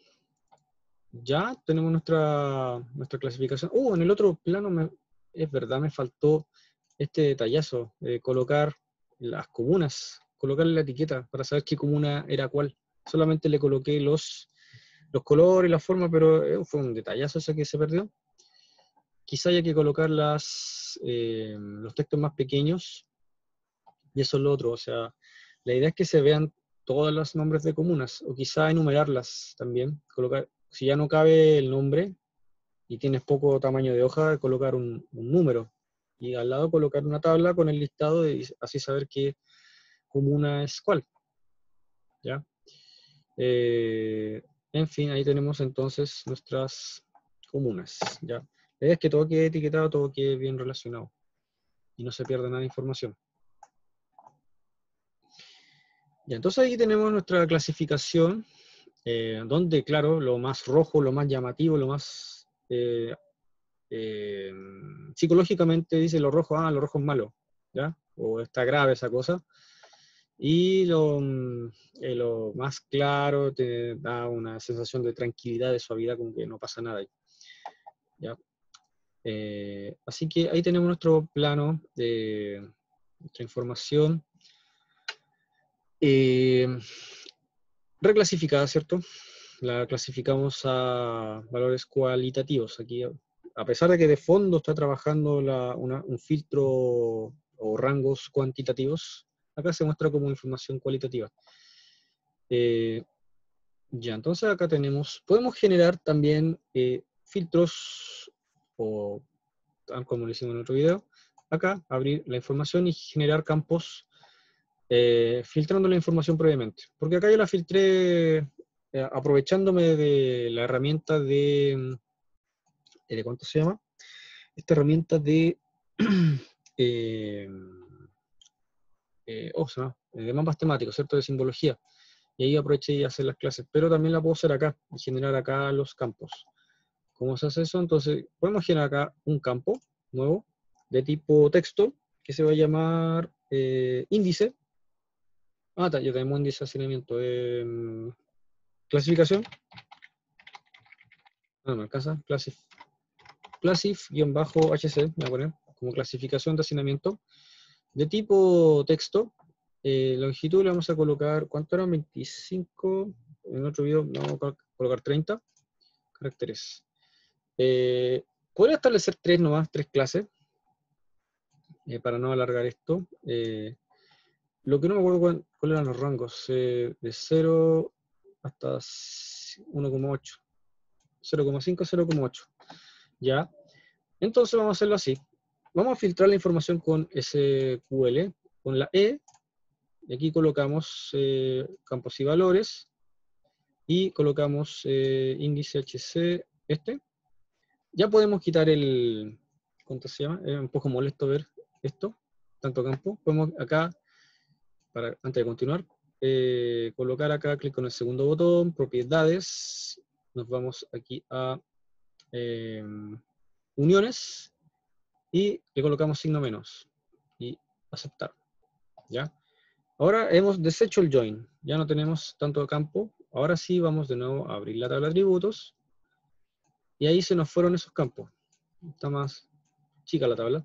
ya tenemos nuestra, nuestra clasificación. Uh, en el otro plano, me, es verdad, me faltó este detallazo, de colocar las comunas, colocarle la etiqueta para saber qué comuna era cuál. Solamente le coloqué los, los colores y la forma, pero eh, fue un detallazo ese que se perdió. Quizá haya que colocar las, eh, los textos más pequeños, y eso es lo otro. O sea, la idea es que se vean todos los nombres de comunas, o quizá enumerarlas también. Colocar, si ya no cabe el nombre y tienes poco tamaño de hoja, colocar un, un número. Y al lado colocar una tabla con el listado y así saber qué comuna es cuál. ¿Ya? Eh, en fin, ahí tenemos entonces nuestras comunas. ¿Ya? La idea es que todo quede etiquetado, todo quede bien relacionado y no se pierda nada de información. Ya, entonces ahí tenemos nuestra clasificación, eh, donde, claro, lo más rojo, lo más llamativo, lo más... Eh, eh, psicológicamente dice lo rojo, ah, lo rojo es malo, ¿ya? O está grave esa cosa. Y lo, eh, lo más claro te da una sensación de tranquilidad, de suavidad, como que no pasa nada ahí, ¿ya? Eh, así que ahí tenemos nuestro plano de nuestra información. Eh, reclasificada, ¿cierto? La clasificamos a valores cualitativos. Aquí, a pesar de que de fondo está trabajando la, una, un filtro o rangos cuantitativos, acá se muestra como información cualitativa. Eh, ya, entonces acá tenemos, podemos generar también eh, filtros, o tal como lo hicimos en otro video, acá abrir la información y generar campos eh, filtrando la información previamente. Porque acá yo la filtré eh, aprovechándome de la herramienta de, eh, ¿de cuánto se llama? Esta herramienta de, eh, eh, oh, se llama, de mapas temáticos, ¿cierto? De simbología. Y ahí aproveché y hacer las clases, pero también la puedo hacer acá, y generar acá los campos. ¿Cómo se hace eso? Entonces, podemos generar acá un campo nuevo, de tipo texto, que se va a llamar eh, índice. Ah, ya tenemos índice de hacinamiento. Eh, clasificación. Ah, no me alcanza. Clasif, Clasif-H C, me voy a poner, como clasificación de hacinamiento. De tipo texto, eh, longitud le vamos a colocar, ¿cuánto eran? veinticinco, en otro video vamos a colocar treinta caracteres. Eh, podría establecer tres nomás, tres clases, eh, para no alargar esto. Eh, lo que no me acuerdo cuáles cuál eran los rangos, eh, de cero hasta uno coma ocho. cero coma cinco, cero coma ocho. ¿Ya? Entonces vamos a hacerlo así. Vamos a filtrar la información con S Q L, con la E, y aquí colocamos eh, campos y valores, y colocamos eh, índice H C, este. Ya podemos quitar el, ¿cuánto se llama? Es un poco molesto ver esto, tanto campo. Podemos acá, para, antes de continuar, eh, colocar acá, clic con el segundo botón, propiedades, nos vamos aquí a eh, uniones, y le colocamos signo menos, y aceptar, ¿ya? Ahora hemos deshecho el join, ya no tenemos tanto campo. Ahora sí vamos de nuevo a abrir la tabla de atributos, y ahí se nos fueron esos campos. Está más chica la tabla.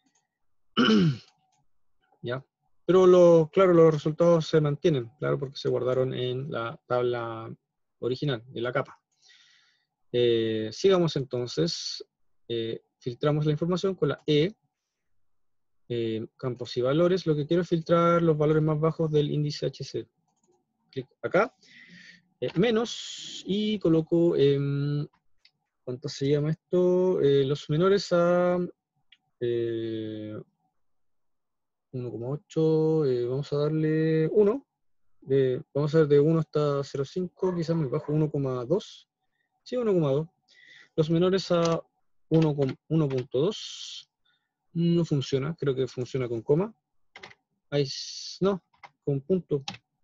¿Ya? Pero lo, claro, los resultados se mantienen, claro, porque se guardaron en la tabla original, de la capa. Eh, sigamos entonces, eh, filtramos la información con la E, eh, campos y valores. Lo que quiero es filtrar los valores más bajos del índice H C. Clic acá, eh, menos, y coloco, eh, ¿cuánto se llama esto? Eh, los menores a eh, uno coma ocho, eh, vamos a darle uno. De, vamos a ver de uno hasta cero coma cinco, quizás muy bajo, uno coma dos. Sí, uno coma dos. Los menores a uno punto dos. No funciona, creo que funciona con coma. Ahí, no, con punto.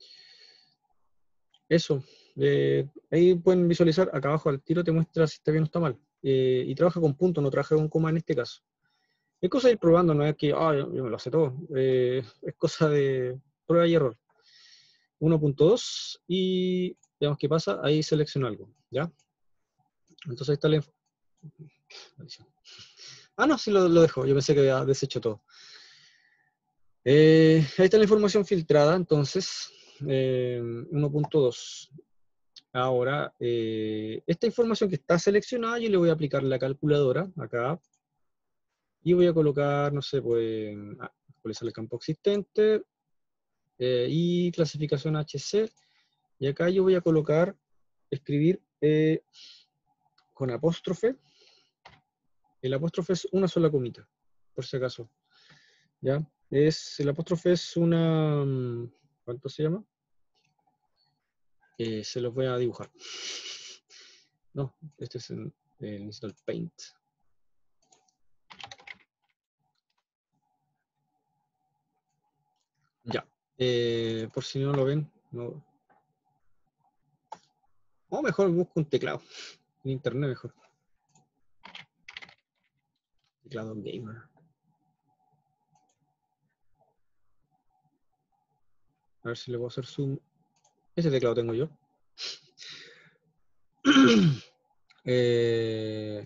Eso. Eh, ahí pueden visualizar, acá abajo al tiro te muestra si está bien o está mal. Eh, y trabaja con punto, no trabaja con coma en este caso. Es cosa de ir probando, no es que, ah, yo, yo me lo sé todo. Eh, es cosa de prueba y error. uno punto dos y veamos qué pasa. Ahí selecciono algo, ¿ya? Entonces ahí está la información. Ah, no, sí lo, lo dejo. Yo pensé que había deshecho todo. Eh, ahí está la información filtrada, entonces, eh, uno punto dos. Ahora, eh, esta información que está seleccionada, yo le voy a aplicar la calculadora, acá, y voy a colocar, no sé, pues, ah, actualizar el campo existente, eh, y clasificación H C, y acá yo voy a colocar, escribir eh, con apóstrofe. El apóstrofe es una sola comita, por si acaso, ¿ya? Es, el apóstrofe es una, ¿cuánto se llama? Eh, se los voy a dibujar. No, este es el, el, el Paint. Ya, eh, por si no lo ven, no. O mejor busco un teclado, en internet mejor. Teclado gamer. A ver si le puedo hacer zoom. Ese teclado tengo yo. eh,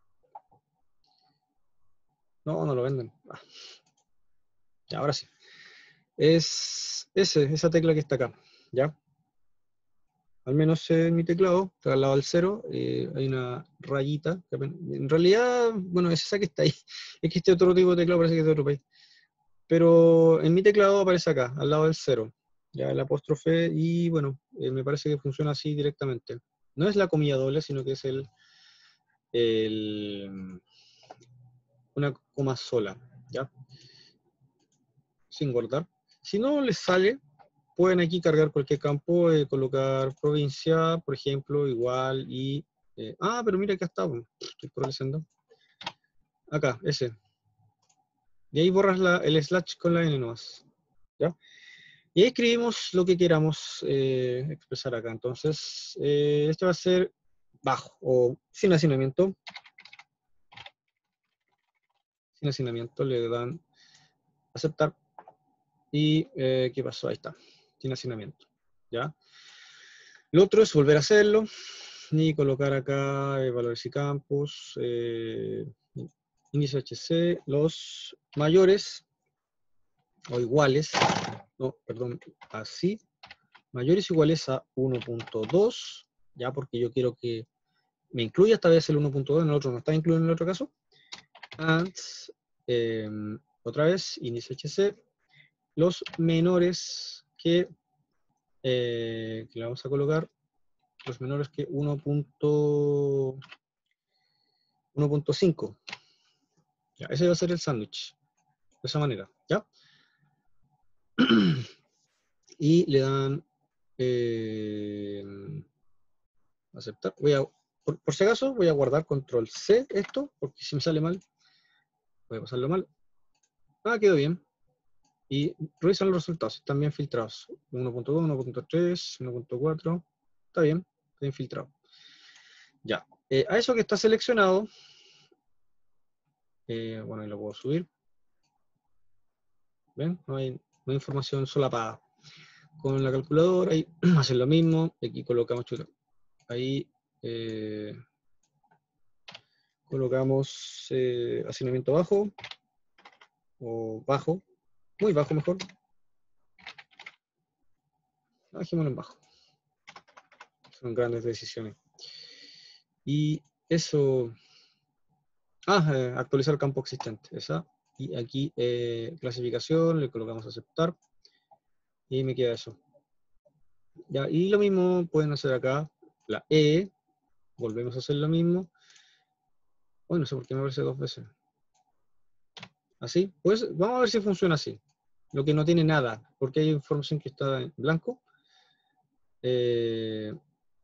no, no lo venden. Ah, ya, ahora sí. Es ese, esa tecla que está acá, ¿ya? Al menos en mi teclado, está al lado del cero, eh, hay una rayita. Que en realidad, bueno, es esa que está ahí. Es que este otro tipo de teclado parece que es de otro país. Pero en mi teclado aparece acá, al lado del cero. Ya el apóstrofe, y bueno, eh, me parece que funciona así directamente. No es la comilla doble, sino que es el, el una coma sola, ¿ya? Sin guardar. Si no les sale, pueden aquí cargar cualquier campo, eh, colocar provincia, por ejemplo, igual, y... Eh, ah, pero mira, acá está, bueno, estoy progresando. Acá, ese. Y ahí borras la, el slash con la N nomás, ¿ya? Y ahí escribimos lo que queramos eh, expresar acá. Entonces, eh, este va a ser bajo o sin hacinamiento. Sin hacinamiento le dan aceptar. Y, eh, ¿qué pasó? Ahí está. Sin hacinamiento. ¿Ya? Lo otro es volver a hacerlo y colocar acá eh, valores y campos, eh, índice H C, los mayores o iguales, no, perdón, así, mayores o iguales a uno punto dos, ya porque yo quiero que me incluya esta vez el uno punto dos, en el otro no está incluido en el otro caso, and, eh, otra vez, índice H C, los menores que, eh, que le vamos a colocar, los menores que uno punto cinco. Ya, ese va a ser el sándwich. De esa manera, ¿ya? Y le dan eh, aceptar. Voy a, por, por si acaso, voy a guardar control C esto, porque si me sale mal, voy a pasarlo mal. Ah, quedó bien. Y revisan los resultados, están bien filtrados. uno punto dos, uno punto tres, uno punto cuatro. Está bien, está bien filtrado. Ya. Eh, a eso que está seleccionado, eh, bueno, ahí lo puedo subir. ¿Ven? No hay, no hay información solapada. Con la calculadora, ahí hacen lo mismo. Aquí colocamos chuta. Ahí eh, colocamos eh, hacinamiento bajo, o bajo, muy bajo mejor. Dejémoslo en bajo. Son grandes decisiones. Y eso. Ah, eh, actualizar el campo existente. Esa. Y aquí eh, clasificación, le colocamos aceptar. Y me queda eso. Ya, y lo mismo pueden hacer acá. La E. Volvemos a hacer lo mismo. Bueno, no sé por qué me aparece dos veces. Así. Pues vamos a ver si funciona así. Lo que no tiene nada. Porque hay información que está en blanco. Eh,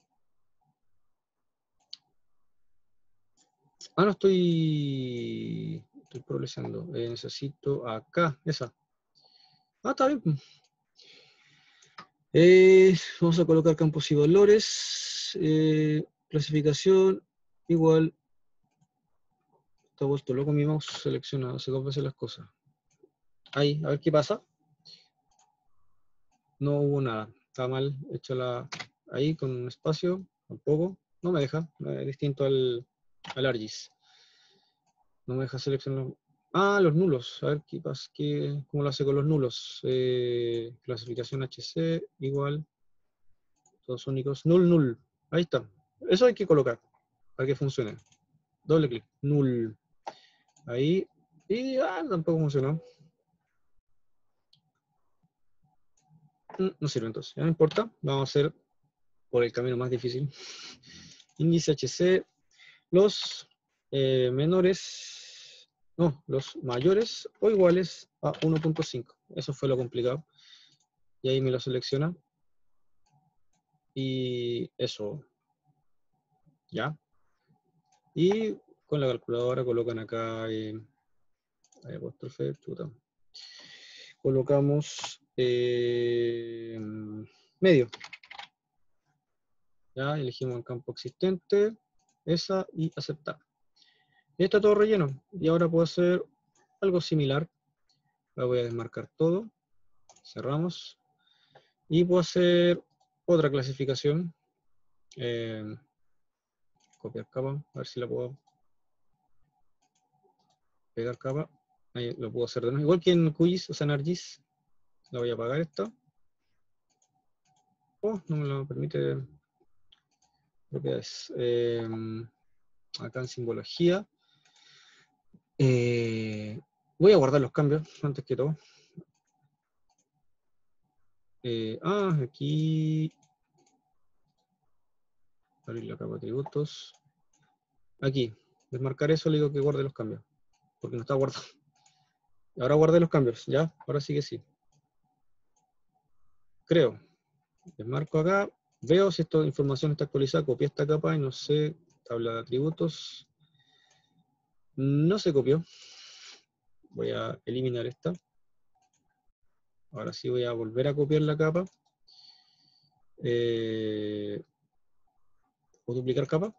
Ah, no estoy, estoy progresando. Eh, necesito acá, esa. Ah, está bien. Eh, vamos a colocar campos y valores. Eh, clasificación igual. Está vuelto loco mi mouse seleccionado. Hace dos veces las cosas. Ahí, a ver qué pasa. No hubo nada. Está mal hecha la. Ahí con un espacio. Tampoco. No me deja. Es distinto al, al ArcGIS. No me deja seleccionar. Ah, los nulos. A ver qué pasa. Qué, ¿Cómo lo hace con los nulos? Eh, clasificación H C igual. Todos únicos. Null, null. Ahí está. Eso hay que colocar para que funcione. Doble clic. Null. Ahí. Y ah, tampoco funcionó. No sirve entonces. Ya no importa. Vamos a hacer por el camino más difícil. Índice H C. Los eh, menores. No, los mayores o iguales a uno punto cinco. Eso fue lo complicado. Y ahí me lo selecciona. Y eso. Ya. Y con la calculadora colocan acá. Eh, apóstrofe, chuta. Colocamos eh, medio. Ya elegimos el campo existente, esa y aceptar. Y está todo relleno. Y ahora puedo hacer algo similar. La voy a desmarcar todo. Cerramos. Y puedo hacer otra clasificación. Eh, copiar capa. A ver si la puedo pegar capa. Ahí lo puedo hacer de nuevo. Igual que en QGIS, o sea en ArcGIS. La voy a apagar esta. Oh, no me lo permite. Propiedades. Eh, acá en simbología. Eh, voy a guardar los cambios antes que todo. Eh, ah, aquí. Abrir la capa de atributos. Aquí. Desmarcar eso, le digo que guarde los cambios. Porque no está guardado. Ahora guardé los cambios, ¿ya? Ahora sí que sí. Creo. Desmarco acá. Veo si esta información está actualizada. Copié esta capa y no sé. Tabla de atributos. No se copió. Voy a eliminar esta. Ahora sí voy a volver a copiar la capa. Eh, o duplicar capa.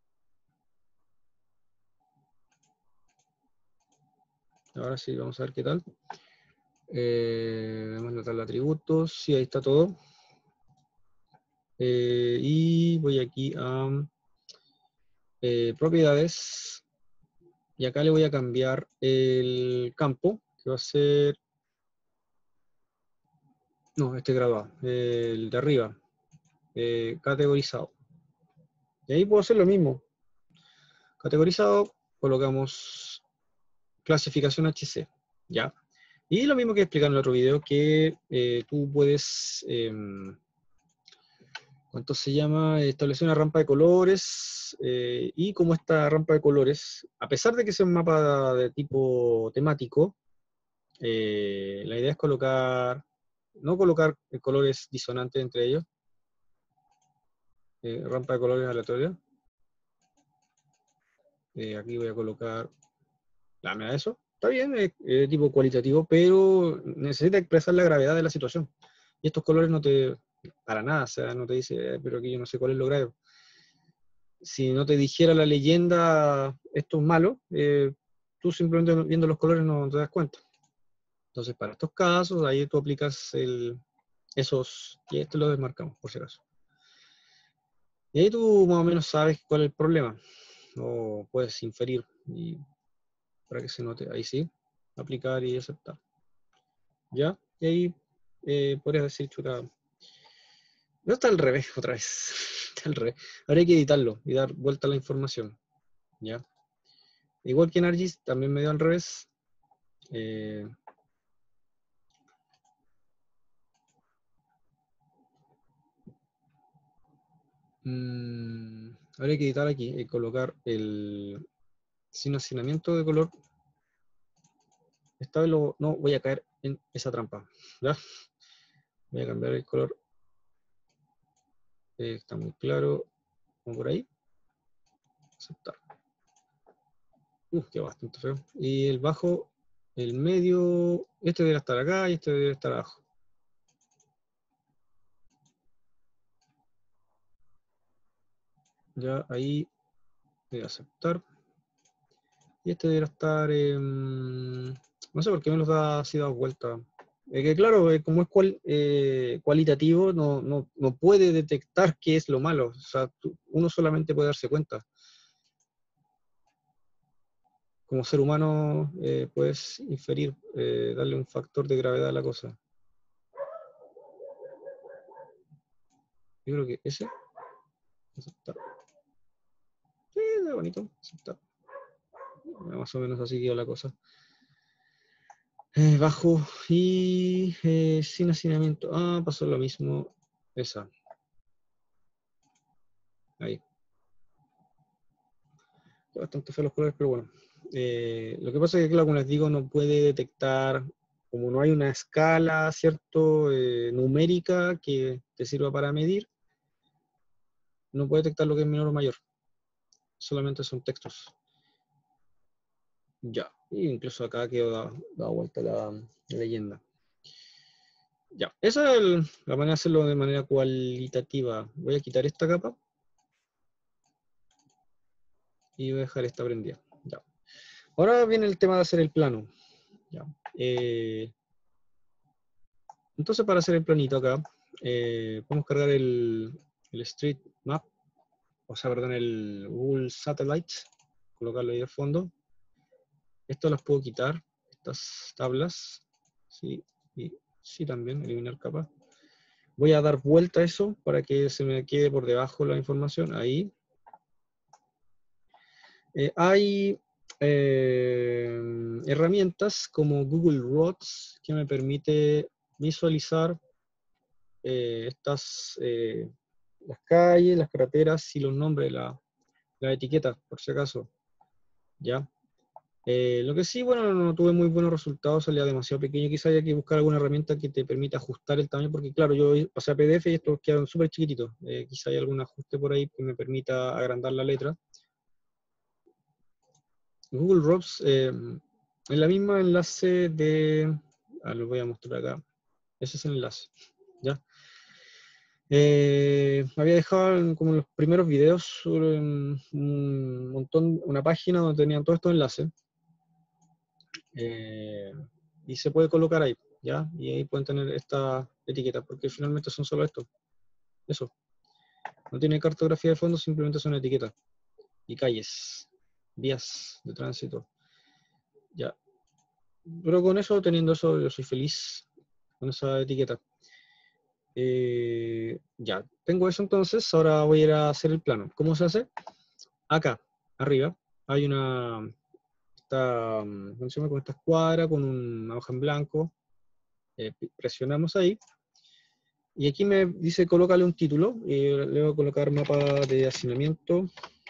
Ahora sí, vamos a ver qué tal. Eh, vemos la tabla de atributos. Sí, ahí está todo. Eh, y voy aquí a eh, propiedades. Y acá le voy a cambiar el campo, que va a ser. No, este graduado. El de arriba. Eh, categorizado. Y ahí puedo hacer lo mismo. Categorizado, colocamos clasificación H C. ¿Ya? Y lo mismo que explicar en el otro video, que eh, tú puedes. Eh, ¿Cuánto se llama? Establecer una rampa de colores. Eh, y como esta rampa de colores, a pesar de que sea un mapa de tipo temático, eh, la idea es colocar. No colocar colores disonantes entre ellos. Eh, rampa de colores aleatoria. Eh, aquí voy a colocar. Dame a eso. Está bien, es eh, tipo cualitativo, pero necesita expresar la gravedad de la situación. Y estos colores no te. Para nada, o sea, no te dice, eh, pero aquí yo no sé cuál es lo grave. Si no te dijera la leyenda, esto es malo, eh, tú simplemente viendo los colores no te das cuenta. Entonces, para estos casos, ahí tú aplicas el, esos, y esto lo desmarcamos, por si acaso. Y ahí tú más o menos sabes cuál es el problema, o puedes inferir, y para que se note, ahí sí, aplicar y aceptar. ¿Ya? Y ahí eh, podrías decir, chuta, no está al revés otra vez, está al revés. Ahora hay que editarlo y dar vuelta a la información, ¿ya? Igual que en ArcGIS, también me dio al revés. Eh, mm, ahora hay que editar aquí y colocar el sin hacinamiento de color. Esta vez lo, no voy a caer en esa trampa. ¿Ya? Voy a cambiar el color. Eh, está muy claro. Como por ahí. Aceptar. Uf, qué bastante feo. Y el bajo el medio, este debe estar acá y este debe estar abajo. Ya ahí debe aceptar. Y este debería estar, eh, no sé por qué me los da así dado vuelta. Eh, que claro, eh, como es cual, eh, cualitativo, no, no, no puede detectar qué es lo malo. O sea, tú- uno solamente puede darse cuenta. Como ser humano, eh, puedes inferir, eh, darle un factor de gravedad a la cosa. Yo creo que ese, aceptar. Sí, es bonito, aceptar. Más o menos así quedó la cosa. Eh, bajo y eh, sin hacinamiento. Ah, pasó lo mismo. Esa. Ahí. Bastante feos los colores, pero bueno. Eh, lo que pasa es que, claro, como les digo, no puede detectar, como no hay una escala, ¿cierto? Eh, numérica que te sirva para medir, no puede detectar lo que es menor o mayor. Solamente son textos. Ya. Y incluso acá quedó dada, dada vuelta la, la leyenda. Ya. Esa es el, la manera de hacerlo de manera cualitativa. Voy a quitar esta capa. Y voy a dejar esta prendida. Ya. Ahora viene el tema de hacer el plano. Ya. Eh, entonces, para hacer el planito acá, eh, podemos cargar el, el Street Map, o sea, perdón, el Google Satellite, colocarlo ahí de fondo. Estas las puedo quitar, estas tablas, sí, y sí también, eliminar capa. Voy a dar vuelta a eso para que se me quede por debajo la información, ahí. Eh, hay eh, herramientas como Google Roads que me permite visualizar eh, estas, eh, las calles, las carreteras y los nombres, la, las etiquetas, por si acaso. ¿Ya? Eh, lo que sí, bueno, no tuve muy buenos resultados, salía demasiado pequeño, quizá haya que buscar alguna herramienta que te permita ajustar el tamaño, porque claro, yo pasé a P D F y estos quedaron súper chiquititos. Eh, quizá hay algún ajuste por ahí que me permita agrandar la letra. Google Docs, eh, en la misma enlace de... Ah, lo voy a mostrar acá. Ese es el enlace. ¿Ya? Eh, había dejado en, como en los primeros videos un, un montón, una página donde tenían todos estos enlaces. Eh, y se puede colocar ahí, ¿ya? Y ahí pueden tener esta etiqueta, porque finalmente son solo esto. Eso. No tiene cartografía de fondo, simplemente son etiquetas. Y calles, vías de tránsito. Ya. Pero con eso, teniendo eso, yo soy feliz con esa etiqueta. Eh, ya, tengo eso entonces, ahora voy a ir a hacer el plano. ¿Cómo se hace? Acá, arriba, hay una, esta, ¿cómo se llama? Con esta escuadra, con una hoja en blanco. Eh, presionamos ahí. Y aquí me dice colócale un título. Y le voy a colocar mapa de hacinamiento.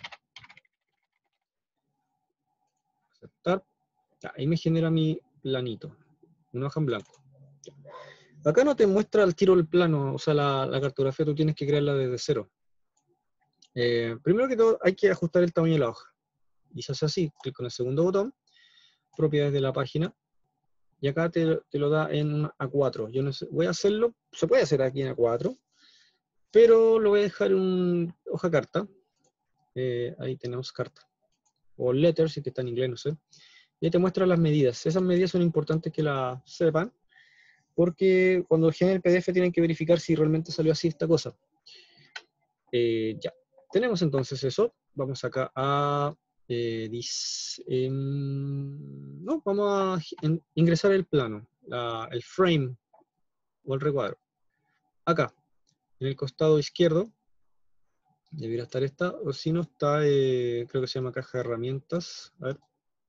Aceptar. Ya, ahí me genera mi planito. Una hoja en blanco. Ya. Acá no te muestra al tiro el plano, o sea, la, la cartografía tú tienes que crearla desde cero. Eh, primero que todo, hay que ajustar el tamaño de la hoja. Y se hace así, clic con el segundo botón, propiedades de la página, y acá te, te lo da en A cuatro. Yo no sé, voy a hacerlo, se puede hacer aquí en A cuatro, pero lo voy a dejar en hoja carta. Eh, ahí tenemos carta. O letter, si que está en inglés, no sé. Y ahí te muestra las medidas. Esas medidas son importantes que las sepan, porque cuando generen el P D F tienen que verificar si realmente salió así esta cosa. Eh, ya, tenemos entonces eso. Vamos acá a... Eh, dis, eh, no, vamos a in, ingresar el plano, la, el frame o el recuadro. Acá, en el costado izquierdo, debería estar esta, o si no está, eh, creo que se llama caja de herramientas. A ver.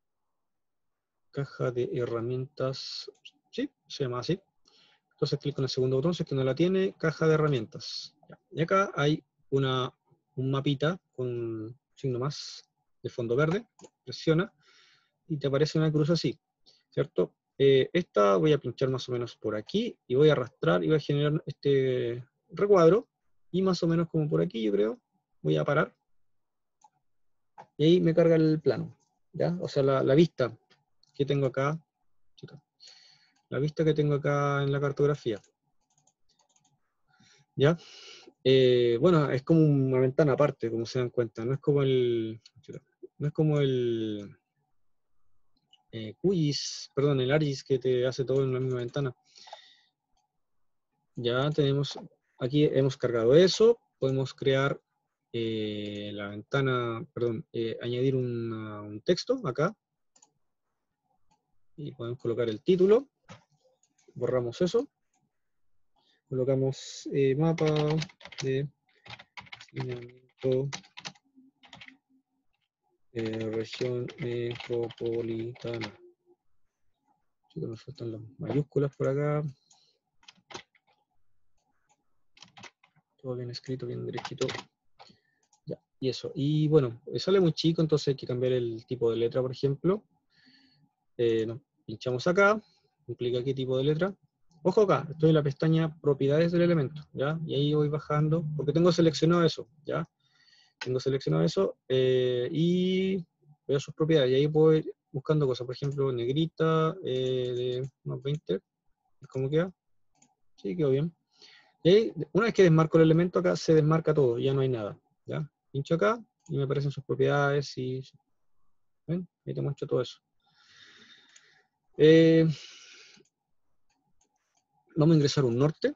Caja de herramientas, sí, se llama así. Entonces clic en el segundo botón, si es que no la tiene, caja de herramientas. Ya. Y acá hay una, un mapita con un signo más de fondo verde, presiona y te aparece una cruz así, ¿cierto? Eh, esta voy a pinchar más o menos por aquí y voy a arrastrar y voy a generar este recuadro y más o menos como por aquí yo creo, voy a parar y ahí me carga el plano, ¿ya? O sea, la, la vista que tengo acá La vista que tengo acá en la cartografía. ¿Ya? Eh, bueno, es como una ventana aparte, como se dan cuenta. No es como el... No es como el... Eh, Q G I S, perdón, el ARGIS que te hace todo en la misma ventana. Ya tenemos... Aquí hemos cargado eso. Podemos crear eh, la ventana, perdón, eh, añadir una, un texto acá. Y podemos colocar el título. Borramos eso. Colocamos eh, mapa de eh, región metropolitana. Sí, que me faltan las mayúsculas por acá. Todo bien escrito, bien derechito. Ya, y eso. Y bueno, sale muy chico, entonces hay que cambiar el tipo de letra, por ejemplo. Eh, no, pinchamos acá, un clic aquí, tipo de letra. Ojo acá, estoy en la pestaña propiedades del elemento, ¿ya? Y ahí voy bajando, porque tengo seleccionado eso, ¿ya? Tengo seleccionado eso, eh, y veo sus propiedades, y ahí puedo ir buscando cosas, por ejemplo, negrita, eh, de unos veinte, ¿cómo queda? Sí, quedó bien. Y ahí, una vez que desmarco el elemento acá, se desmarca todo, ya no hay nada, ¿ya? Pincho acá, y me aparecen sus propiedades, y... ¿ven? Ahí te muestro todo eso. Eh, vamos a ingresar un norte.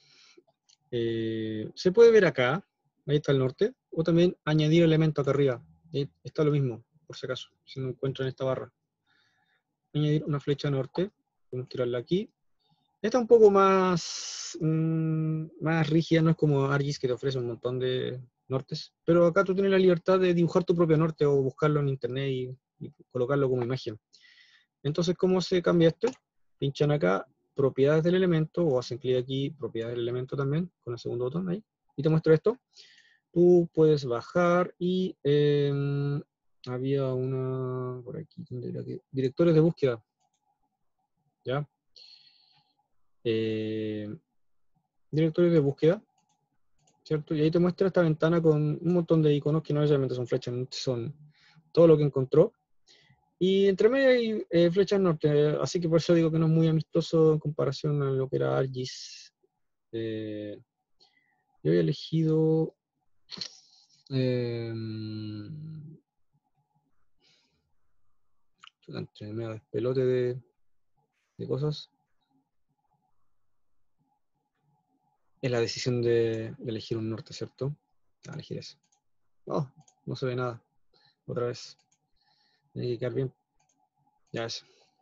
Eh, se puede ver acá, ahí está el norte, o también añadir elemento acá arriba. Ahí está lo mismo, por si acaso, si no encuentro en esta barra. Añadir una flecha norte, podemos tirarla aquí. Esta es un poco más, mmm, más rígida, no es como ArcGIS que te ofrece un montón de nortes, pero acá tú tienes la libertad de dibujar tu propio norte o buscarlo en internet y, y colocarlo como imagen. Entonces, ¿cómo se cambia esto? Pinchan acá, propiedades del elemento, o hacen clic aquí, propiedades del elemento también, con el segundo botón ahí, y te muestro esto. Tú puedes bajar y eh, había una, por aquí, directores de búsqueda, ¿ya? Eh, directores de búsqueda, ¿cierto? Y ahí te muestra esta ventana con un montón de iconos que no necesariamente son flechas, son todo lo que encontró. Y entre medio hay eh, flechas norte, así que por eso digo que no es muy amistoso en comparación a lo que era ArcGIS. Eh, yo había elegido... Eh, entre medio despelote de, de cosas. Es la decisión de, de elegir un norte, ¿cierto? A elegir ese. Oh, no se ve nada. Otra vez. Tiene que quedar bien. Ya es.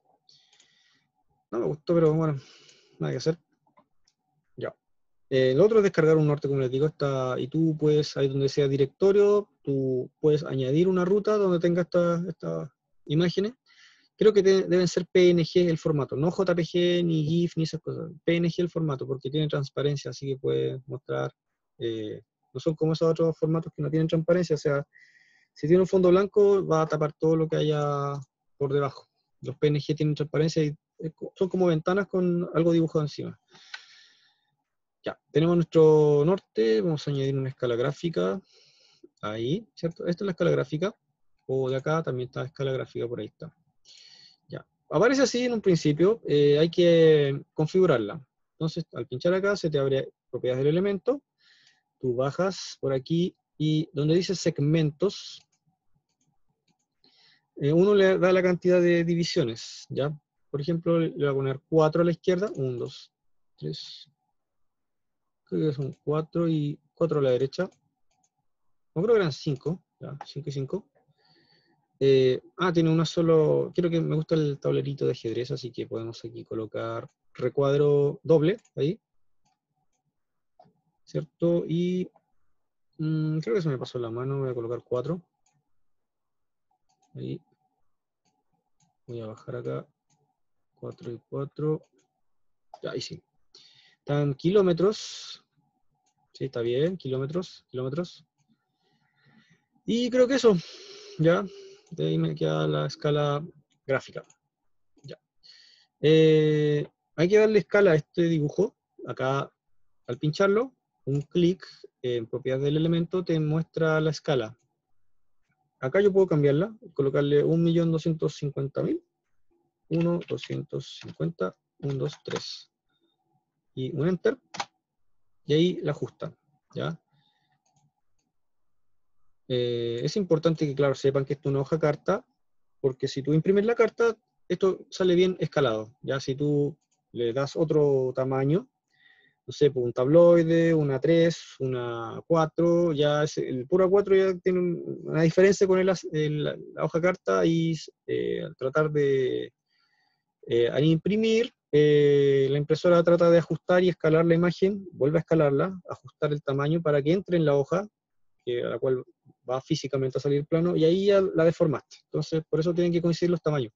No me gustó, pero bueno, nada que hacer. Ya. Eh, lo otro es descargar un norte, como les digo, está, y tú puedes, ahí donde sea directorio, tú puedes añadir una ruta donde tenga estas esta imágenes. Creo que te, deben ser P N G el formato, no J P G, ni GIF, ni esas cosas. P N G el formato, porque tiene transparencia, así que puedes mostrar. Eh, no son como esos otros formatos que no tienen transparencia, o sea, si tiene un fondo blanco, va a tapar todo lo que haya por debajo. Los P N G tienen transparencia y son como ventanas con algo dibujado encima. Ya, tenemos nuestro norte, vamos a añadir una escala gráfica. Ahí, ¿cierto? Esta es la escala gráfica. O de acá también está la escala gráfica, por ahí está. Ya, aparece así en un principio, eh, hay que configurarla. Entonces, al pinchar acá, se te abre propiedades del elemento. Tú bajas por aquí y donde dice segmentos, Eh, uno le da la cantidad de divisiones, ¿ya? Por ejemplo, le voy a poner cuatro a la izquierda, uno, dos, tres, creo que son cuatro y cuatro a la derecha. No creo que eran cinco, ¿ya? cinco y cinco. Eh, ah, tiene una solo, quiero que me gusta el tablerito de ajedrez, así que podemos aquí colocar recuadro doble, ahí, ¿cierto? Y mmm, creo que se me pasó la mano, voy a colocar cuatro. Ahí. Voy a bajar acá, cuatro y cuatro. Ya, ahí sí. Están kilómetros. Sí, está bien, kilómetros, kilómetros. Y creo que eso, ya. De ahí me queda la escala gráfica. Ya. Eh, hay que darle escala a este dibujo. Acá, al pincharlo, un clic en propiedades del elemento te muestra la escala. Acá yo puedo cambiarla, colocarle un millón doscientos cincuenta mil. uno, doscientos cincuenta, uno, dos, tres. Y un Enter, y ahí la ajustan, ¿ya? Eh, es importante que, claro, sepan que esto es una hoja carta, porque si tú imprimes la carta, esto sale bien escalado, ¿ya? Si tú le das otro tamaño, no sé, pues un tabloide, una tres, una cuatro, ya es, el puro A cuatro ya tiene una diferencia con el, el, la hoja carta, y eh, al tratar de eh, al imprimir, eh, la impresora trata de ajustar y escalar la imagen, vuelve a escalarla, ajustar el tamaño para que entre en la hoja, que, a la cual va físicamente a salir el plano, y ahí ya la deformaste. Entonces, por eso tienen que coincidir los tamaños.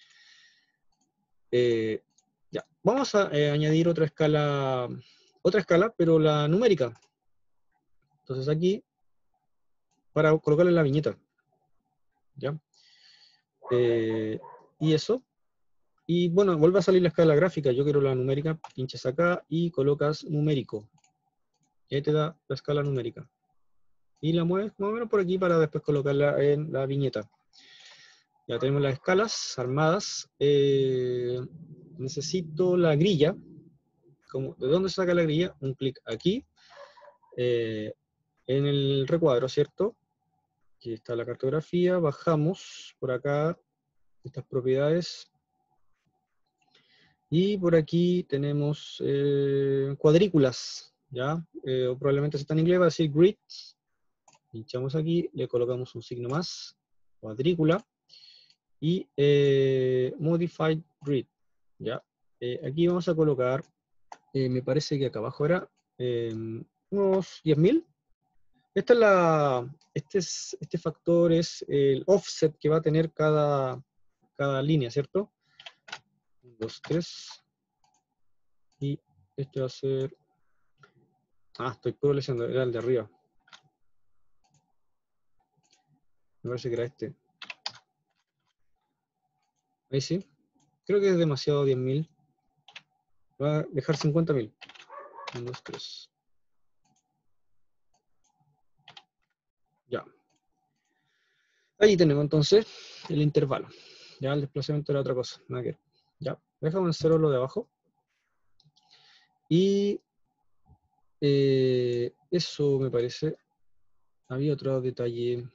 Eh, ya. Vamos a eh, añadir otra escala, otra escala, pero la numérica. Entonces aquí, para colocarle la viñeta. ¿Ya? Eh, y eso. Y bueno, vuelve a salir la escala gráfica. Yo quiero la numérica, pinchas acá y colocas numérico. Y ahí te da la escala numérica. Y la mueves más o menos por aquí para después colocarla en la viñeta. Ya tenemos las escalas armadas. Eh, necesito la grilla. Como, ¿de dónde saca la grilla? Un clic aquí. Eh, en el recuadro, ¿cierto? Aquí está la cartografía. Bajamos por acá estas propiedades. Y por aquí tenemos eh, cuadrículas. ¿Ya? Eh, o probablemente si está en inglés va a decir grids. Pinchamos aquí, le colocamos un signo más, cuadrícula, y eh, Modified Grid. ¿Ya? Eh, aquí vamos a colocar, eh, me parece que acá abajo era eh, unos diez mil. Esta es la, este, es, este factor es el offset que va a tener cada, cada línea, ¿cierto? uno, dos, tres. Y este va a ser... Ah, estoy puro leyendo, era el de arriba. Me parece que era este. Ahí sí. Creo que es demasiado diez mil. Voy a dejar cincuenta mil. uno, dos, tres. Ya. Ahí tenemos entonces el intervalo. Ya el desplazamiento era otra cosa. Nada que ver. Ya. Dejamos en cero lo de abajo. Y eh, eso me parece. Había otro detalle.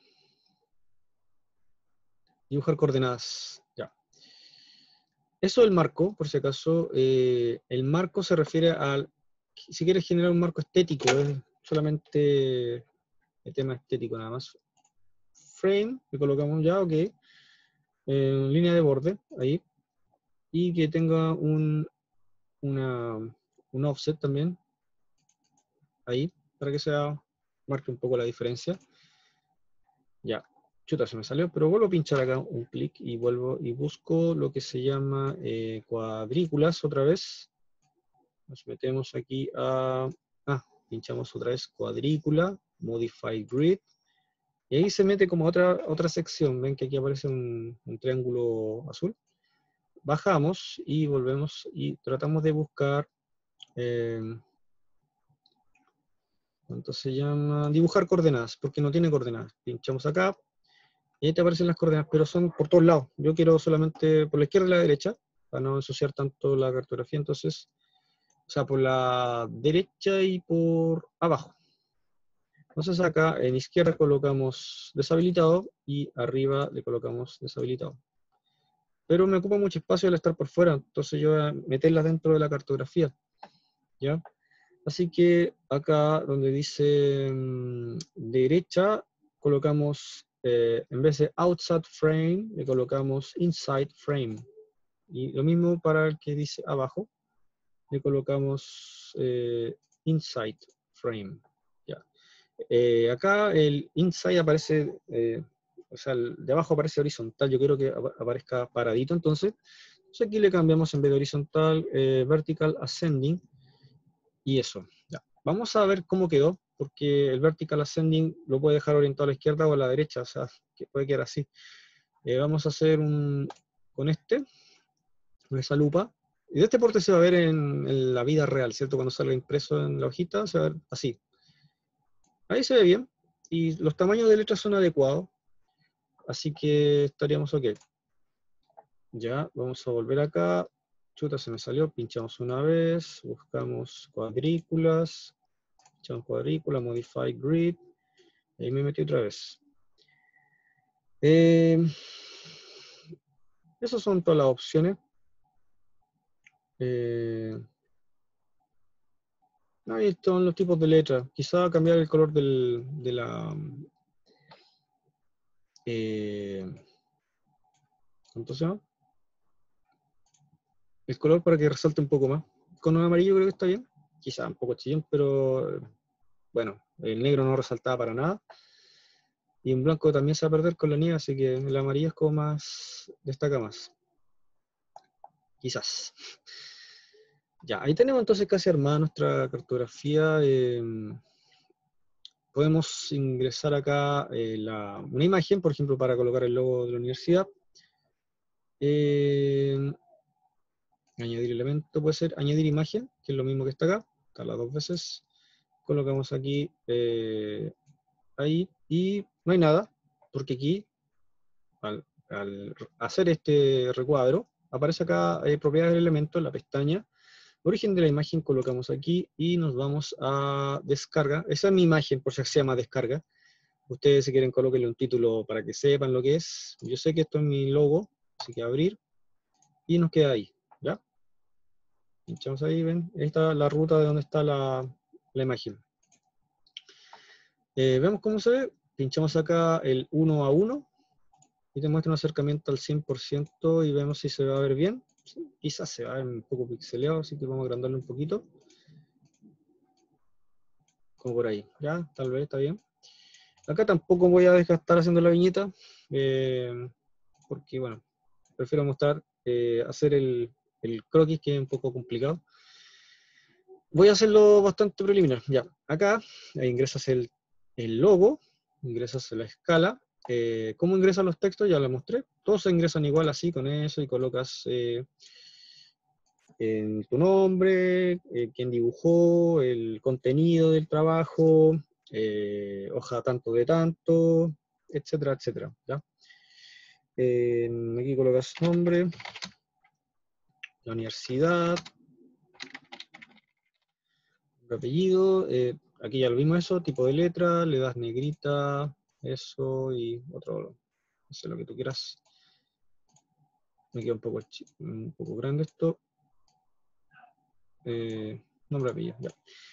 Dibujar coordenadas. Ya. Eso del marco, por si acaso. Eh, el marco se refiere al. Si quieres generar un marco estético, es solamente el tema estético nada más. Frame, le colocamos ya, ok. Eh, línea de borde, ahí. Y que tenga un, una, un offset también, ahí, para que sea, marque un poco la diferencia. Ya, chuta, se me salió, pero vuelvo a pinchar acá un clic y vuelvo y busco lo que se llama eh, cuadrículas otra vez. Nos metemos aquí a, ah, pinchamos otra vez cuadrícula, Modify Grid, y ahí se mete como otra, otra sección. Ven que aquí aparece un, un triángulo azul. Bajamos y volvemos y tratamos de buscar eh, ¿cuánto se llama? Dibujar coordenadas, porque no tiene coordenadas. Pinchamos acá y ahí te aparecen las coordenadas, pero son por todos lados. Yo quiero solamente por la izquierda y la derecha, para no ensuciar tanto la cartografía. Entonces, o sea, por la derecha y por abajo. Entonces acá en izquierda colocamos deshabilitado y arriba le colocamos deshabilitado. Pero me ocupa mucho espacio al estar por fuera, entonces yo voy a meterlas dentro de la cartografía. ¿Ya? Así que acá donde dice mmm, derecha, colocamos, eh, en vez de outside frame, le colocamos inside frame. Y lo mismo para el que dice abajo, le colocamos eh, inside frame. Ya. Eh, acá el inside aparece, eh, o sea, el de abajo aparece horizontal, yo quiero que aparezca paradito, entonces, entonces aquí le cambiamos en vez de horizontal, eh, vertical ascending, y eso. Ya. Vamos a ver cómo quedó, porque el vertical ascending lo puede dejar orientado a la izquierda o a la derecha, o sea, que puede quedar así. Eh, vamos a hacer un, con este, con esa lupa, y de este porte se va a ver en, en la vida real, ¿cierto? Cuando salga impreso en la hojita, se va a ver así. Ahí se ve bien, y los tamaños de letras son adecuados, así que estaríamos ok. Ya, vamos a volver acá. Chuta, se me salió. Pinchamos una vez. Buscamos cuadrículas. Pinchamos cuadrícula, modify grid. Ahí me metí otra vez. Eh, esas son todas las opciones. Eh, ahí están los tipos de letras. Quizá cambiar el color del, de la... Eh, ¿Cuánto se llama? El color para que resalte un poco más. Con un amarillo creo que está bien. Quizá un poco chillón, pero bueno, el negro no resaltaba para nada. Y en blanco también se va a perder con la nieve, así que el amarillo es como más, destaca más. Quizás. Ya, ahí tenemos entonces casi armada nuestra cartografía. Eh, podemos ingresar acá eh, la, una imagen, por ejemplo, para colocar el logo de la universidad. Eh, añadir elemento puede ser añadir imagen, que es lo mismo que está acá. Está las dos veces. Colocamos aquí, eh, ahí, y no hay nada, porque aquí, al, al hacer este recuadro, aparece acá eh, propiedades del elemento en la pestaña. Origen de la imagen colocamos aquí y nos vamos a descarga. Esa es mi imagen, por si se llama descarga. Ustedes si quieren colóquenle un título para que sepan lo que es. Yo sé que esto es mi logo, así que abrir. Y nos queda ahí, ¿ya? Pinchamos ahí, ven. Ahí está la ruta de donde está la, la imagen. Eh, vemos cómo se ve. Pinchamos acá el uno a uno. Y te muestra un acercamiento al cien por ciento y vemos si se va a ver bien. Sí, quizás se va a ver un poco pixeleado, así que vamos a agrandarlo un poquito. Como por ahí, ya, tal vez está bien. Acá tampoco voy a desgastar haciendo la viñeta, eh, porque bueno, prefiero mostrar, eh, hacer el, el croquis, que es un poco complicado. Voy a hacerlo bastante preliminar. Ya, acá eh, ingresas el, el logo, ingresas la escala. Eh, ¿Cómo ingresan los textos? Ya lo mostré. Todos se ingresan igual así, con eso, y colocas eh, en tu nombre, eh, quién dibujó, el contenido del trabajo, eh, hoja tanto de tanto, etcétera, etcétera. ¿Ya? Eh, aquí colocas nombre, la universidad, el apellido, eh, aquí ya lo vimos eso, tipo de letra, le das negrita, eso, y otro, no sé, lo que tú quieras. Me queda un poco, un poco grande esto. Eh, nombre, apellido, ya.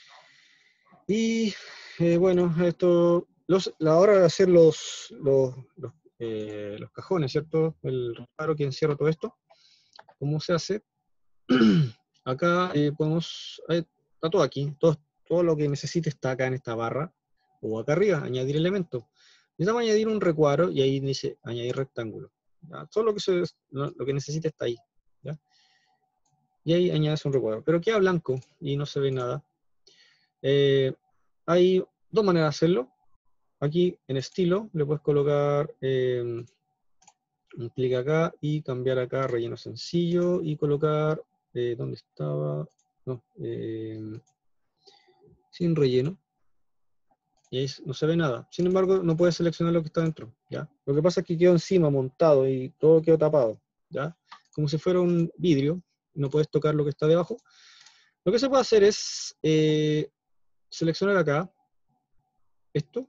Y eh, bueno, esto, los, la hora de hacer los, los, los, eh, los cajones, ¿cierto? El reparo que encierra todo esto, ¿cómo se hace? Acá eh, podemos, eh, está todo aquí, todo, todo lo que necesite está acá en esta barra, o acá arriba, añadir elementos. Necesitamos añadir un recuadro y ahí dice añadir rectángulo. ¿Ya? Todo lo que, se, lo, lo que necesite está ahí. ¿Ya? Y ahí añades un recuadro, pero queda blanco y no se ve nada. Eh, hay dos maneras de hacerlo. Aquí en estilo le puedes colocar eh, un clic acá y cambiar acá relleno sencillo y colocar, eh, ¿dónde estaba? No, eh, sin relleno. Y ahí no se ve nada. Sin embargo, no puedes seleccionar lo que está dentro. ¿Ya? Lo que pasa es que quedó encima, montado, y todo quedó tapado. ¿Ya? Como si fuera un vidrio. No puedes tocar lo que está debajo. Lo que se puede hacer es eh, seleccionar acá esto,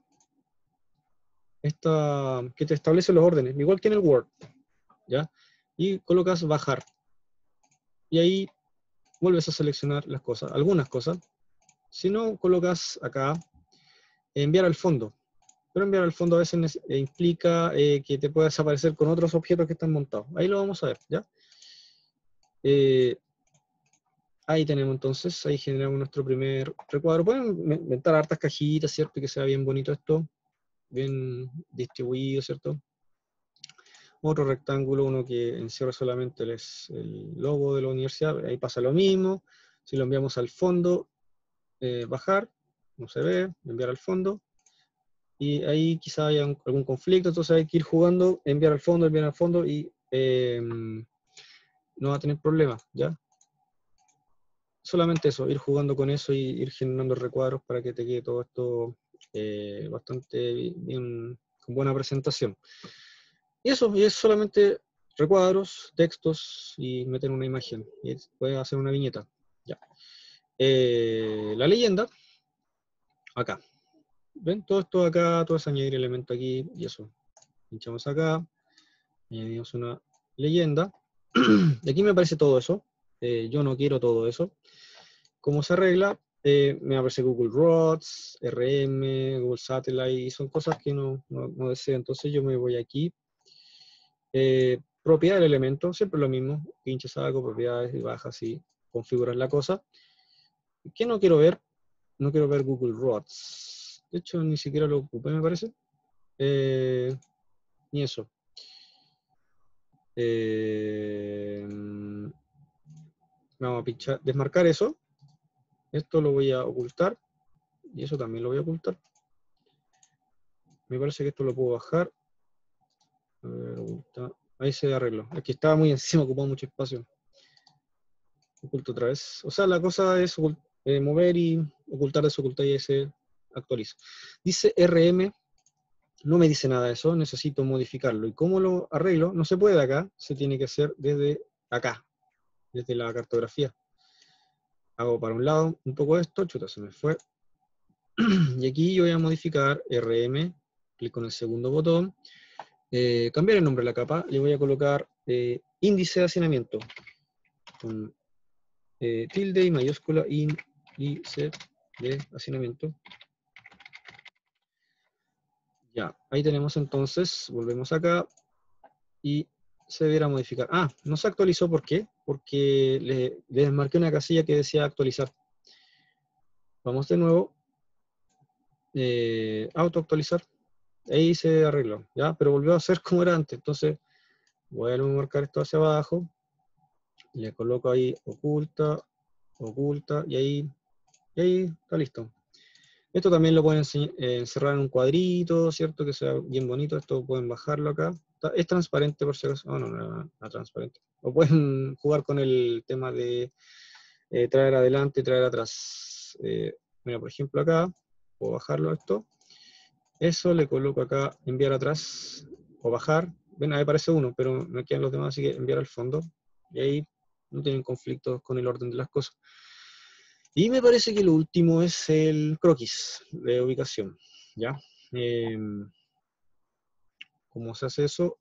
esta, que te establece los órdenes, igual que en el Word, ¿ya? Y colocas bajar. Y ahí vuelves a seleccionar las cosas, algunas cosas. Si no, colocas acá enviar al fondo. Pero enviar al fondo a veces eh, implica eh, que te puedas aparecer con otros objetos que están montados. Ahí lo vamos a ver, ¿ya? Eh, ahí tenemos entonces, ahí generamos nuestro primer recuadro. Pueden inventar hartas cajitas, ¿cierto? Que sea bien bonito esto, bien distribuido, ¿cierto? Otro rectángulo, uno que encierra solamente el, el logo de la universidad, ahí pasa lo mismo. Si lo enviamos al fondo, eh, bajar, no se ve, enviar al fondo, y ahí quizá haya un, algún conflicto, entonces hay que ir jugando, enviar al fondo, enviar al fondo, y eh, no va a tener problemas, ¿ya? Solamente eso, ir jugando con eso y ir generando recuadros para que te quede todo esto eh, bastante bien, con buena presentación. Y eso, y es solamente recuadros, textos y meter una imagen. Y puedes hacer una viñeta. Ya. Eh, la leyenda, acá. ¿Ven? Todo esto acá, todo es añadir elemento aquí y eso. Pinchamos acá, añadimos una leyenda. De aquí me aparece todo eso. Eh, yo no quiero todo eso. ¿Cómo se arregla? Eh, me aparece Google Rods, R M, Google Satellite, y son cosas que no, no, no deseo. Entonces yo me voy aquí. Eh, propiedad del elemento, siempre lo mismo. Pinchas algo, propiedades y bajas y configuras la cosa. ¿Qué no quiero ver? No quiero ver Google Rods. De hecho, ni siquiera lo ocupé, me parece. Eh, ni eso. Eh, vamos a pinchar, desmarcar eso. Esto lo voy a ocultar. Y eso también lo voy a ocultar. Me parece que esto lo puedo bajar. A ver, oculta. Ahí se arregló. Aquí estaba muy encima, ocupaba mucho espacio. Oculto otra vez. O sea, la cosa es eh, mover y ocultar, desocultar y ahí se actualiza. Dice R M. No me dice nada de eso, necesito modificarlo. ¿Y cómo lo arreglo? No se puede de acá, se tiene que hacer desde acá, desde la cartografía. Hago para un lado un poco esto, chuta, se me fue. Y aquí yo voy a modificar R M, clic en el segundo botón, eh, cambiar el nombre de la capa, le voy a colocar eh, índice de hacinamiento, con eh, tilde y mayúscula, índice de hacinamiento. Ya, ahí tenemos entonces, volvemos acá, y se deberá modificar. Ah, no se actualizó, ¿por qué? Porque le, le desmarqué una casilla que decía actualizar. Vamos de nuevo. Eh, auto actualizar. Ahí se arregló, ¿ya? Pero volvió a ser como era antes. Entonces, voy a marcar esto hacia abajo. Le coloco ahí oculta, oculta, y ahí, y ahí está listo. Esto también lo pueden eh, encerrar en un cuadrito, ¿cierto? Que sea bien bonito. Esto pueden bajarlo acá. Es transparente por si acaso. Oh, no, no, no, no transparente. O pueden jugar con el tema de eh, traer adelante y traer atrás. Eh, mira, por ejemplo, acá, puedo bajarlo esto. Eso le coloco acá, enviar atrás, o bajar. Ven, ahí aparece uno, pero me quedan los demás, así que enviar al fondo. Y ahí no tienen conflictos con el orden de las cosas. Y me parece que lo último es el croquis de ubicación. ¿Ya? Eh, ¿Cómo se hace eso?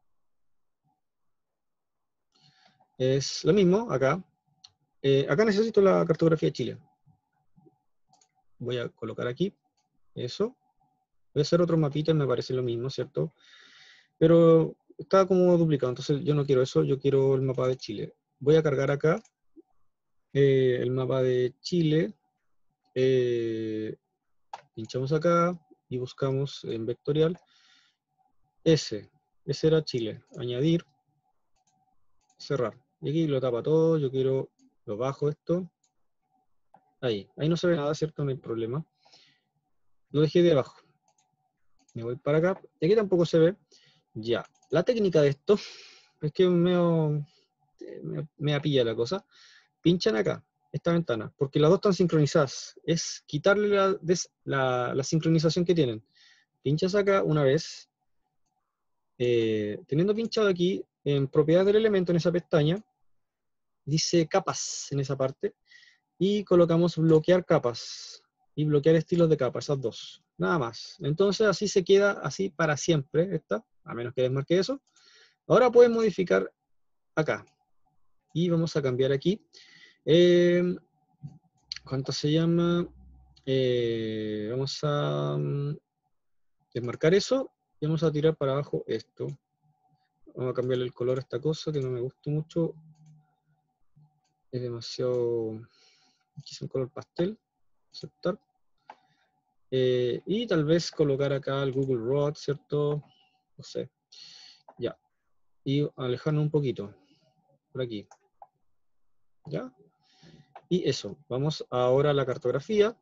Es lo mismo acá. Eh, acá necesito la cartografía de Chile. Voy a colocar aquí. Eso. Voy a hacer otro mapita y me parece lo mismo, ¿cierto? Pero está como duplicado, entonces yo no quiero eso, yo quiero el mapa de Chile. Voy a cargar acá eh, el mapa de Chile. Eh, pinchamos acá y buscamos en vectorial ese. Ese era Chile. Añadir. Cerrar. Y aquí lo tapa todo, yo quiero, lo bajo esto. Ahí. Ahí no se ve nada, ¿cierto? No hay problema. Lo dejé de abajo. Me voy para acá. Y aquí tampoco se ve. Ya. La técnica de esto es que me, me, me apilla la cosa. Pinchan acá, esta ventana, porque las dos están sincronizadas. Es quitarle la, la, la sincronización que tienen. Pinchas acá una vez. Eh, teniendo pinchado aquí, en propiedades del elemento, en esa pestaña, dice capas en esa parte. Y colocamos bloquear capas. Y bloquear estilos de capas, esas dos. Nada más. Entonces así se queda así para siempre, esta, a menos que desmarque eso. Ahora pueden modificar acá. Y vamos a cambiar aquí. Eh, ¿Cuánto se llama? Eh, vamos a um, desmarcar eso y vamos a tirar para abajo esto. Vamos a cambiarle el color a esta cosa que no me gusta mucho. Es demasiado... Quise un color pastel. Aceptar. Eh, y tal vez colocar acá el Google Road, ¿cierto? No sé. Ya. Y alejarnos un poquito. Por aquí. ¿Ya? Y eso. Vamos ahora a la cartografía.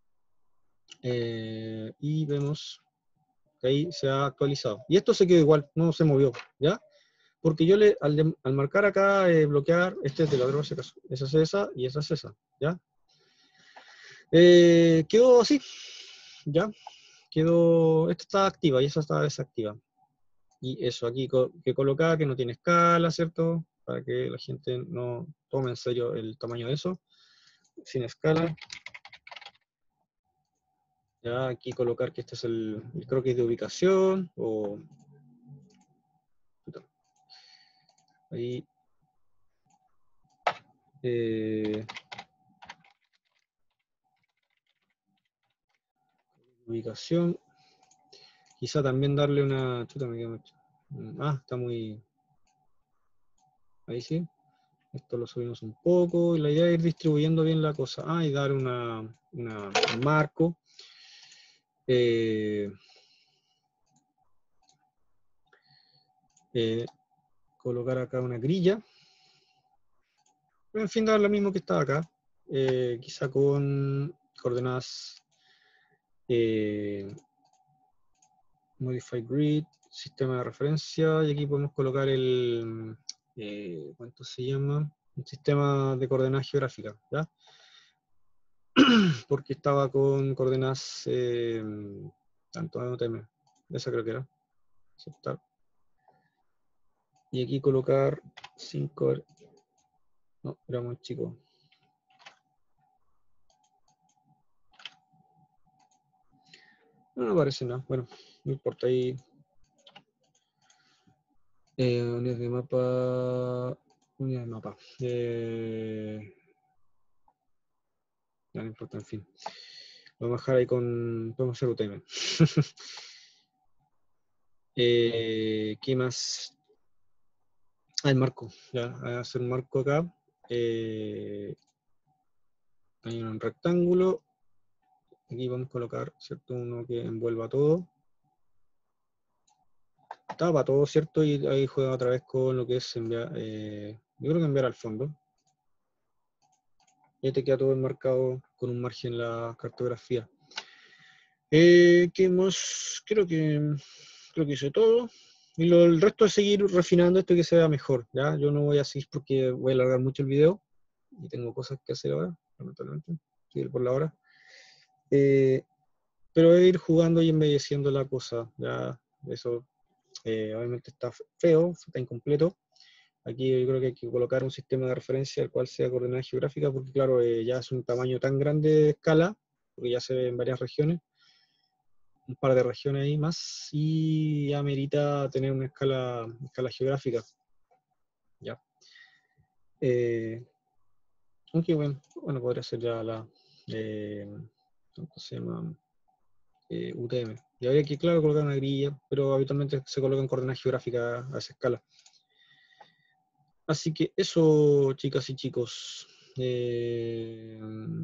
Eh, y vemos que ahí se ha actualizado. Y esto se quedó igual, no se movió, ¿ya? Porque yo le, al, de, al marcar acá, eh, bloquear, este es de la droga, esa es esa y esa es esa, ¿ya? Eh, quedó así, ¿ya? Quedó, esta está activa y esa está desactiva. Y eso aquí co que colocar, que no tiene escala, ¿cierto? Para que la gente no tome en serio el tamaño de eso. Sin escala. Ya aquí colocar que este es el, el croquis de ubicación. O ahí. Eh, ubicación. Quizá también darle una... Chuta, me quedo mucho. Ah, está muy... Ahí sí. Esto lo subimos un poco. Y la idea es ir distribuyendo bien la cosa. Ah, y dar una, una, un marco. Eh, eh, colocar acá una grilla. En fin, dar lo mismo que estaba acá. Eh, quizá con coordenadas... Eh, Modify Grid, sistema de referencia, y aquí podemos colocar el, eh, ¿cuánto se llama? Un sistema de coordenadas geográficas, ¿ya? Porque estaba con coordenadas, eh, tanto no teme, esa creo que era, aceptar. Y aquí colocar cinco, no, era muy chico. No, no aparece nada, bueno, no importa, ahí. Eh, unidades de mapa, unidades de mapa. Eh, no, no importa, en fin. Vamos a bajar ahí con, podemos hacer U T M. eh, ¿Qué más? Ah, el marco. Ya, voy a hacer un marco acá. Eh, hay un rectángulo. Aquí vamos a colocar, ¿cierto? Uno que envuelva todo. Tapa todo, ¿cierto? Y ahí juega otra vez con lo que es enviar. Eh, yo creo que enviar al fondo. Ya te queda todo enmarcado con un margen en la cartografía. Eh, ¿Qué más? Creo que, creo que hice todo. Y lo, el resto es seguir refinando esto y que se vea mejor. ¿Ya? Yo no voy a seguir porque voy a alargar mucho el video. Y tengo cosas que hacer ahora, lamentablemente. Seguir por la hora. Eh, pero voy a ir jugando y embelleciendo la cosa. Ya, eso eh, obviamente está feo, está incompleto. Aquí yo creo que hay que colocar un sistema de referencia al cual sea coordenada geográfica, porque claro, eh, ya es un tamaño tan grande de escala, porque ya se ve en varias regiones, un par de regiones ahí más, y ya merita tener una escala, escala geográfica. Ya. Eh, aunque bueno, bueno, podría ser ya la, eh, ¿cómo se llama? Eh, U T M. Y habría que, claro, colocar una grilla, pero habitualmente se colocan coordenadas geográficas a esa escala. Así que eso, chicas y chicos. Eh,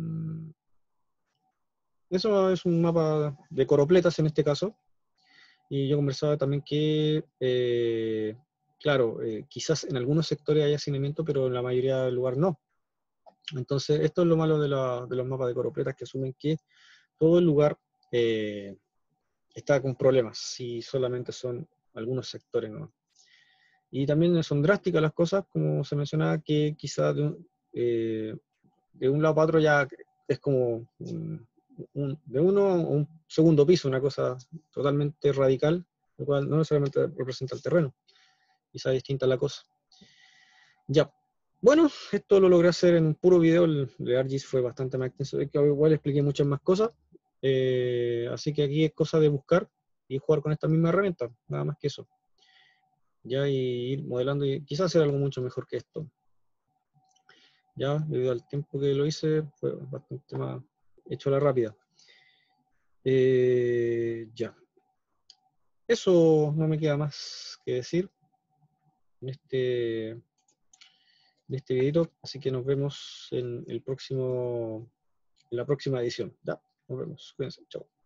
eso es un mapa de coropletas en este caso. Y yo conversaba también que, eh, claro, eh, quizás en algunos sectores hay hacinamiento, pero en la mayoría del lugar no. Entonces, esto es lo malo de, la, de los mapas de coropletas, que asumen que todo el lugar eh, está con problemas, si solamente son algunos sectores, ¿no? Y también son drásticas las cosas, como se mencionaba, que quizás de, eh, de un lado para otro ya es como un, un, de uno a un segundo piso, una cosa totalmente radical, lo cual no necesariamente representa el terreno. Quizá distinta la cosa. Ya. Bueno, esto lo logré hacer en un puro video, el de ArcGIS fue bastante más extenso, que igual expliqué muchas más cosas, eh, así que aquí es cosa de buscar y jugar con esta misma herramienta, nada más que eso. Ya, y ir modelando y quizás hacer algo mucho mejor que esto. Ya, debido al tiempo que lo hice, fue bastante más hecho a la rápida. Eh, ya. Eso no me queda más que decir en este, en este videito, así que nos vemos en el próximo, en la próxima edición. Ya, nos vemos. Cuídense, chao.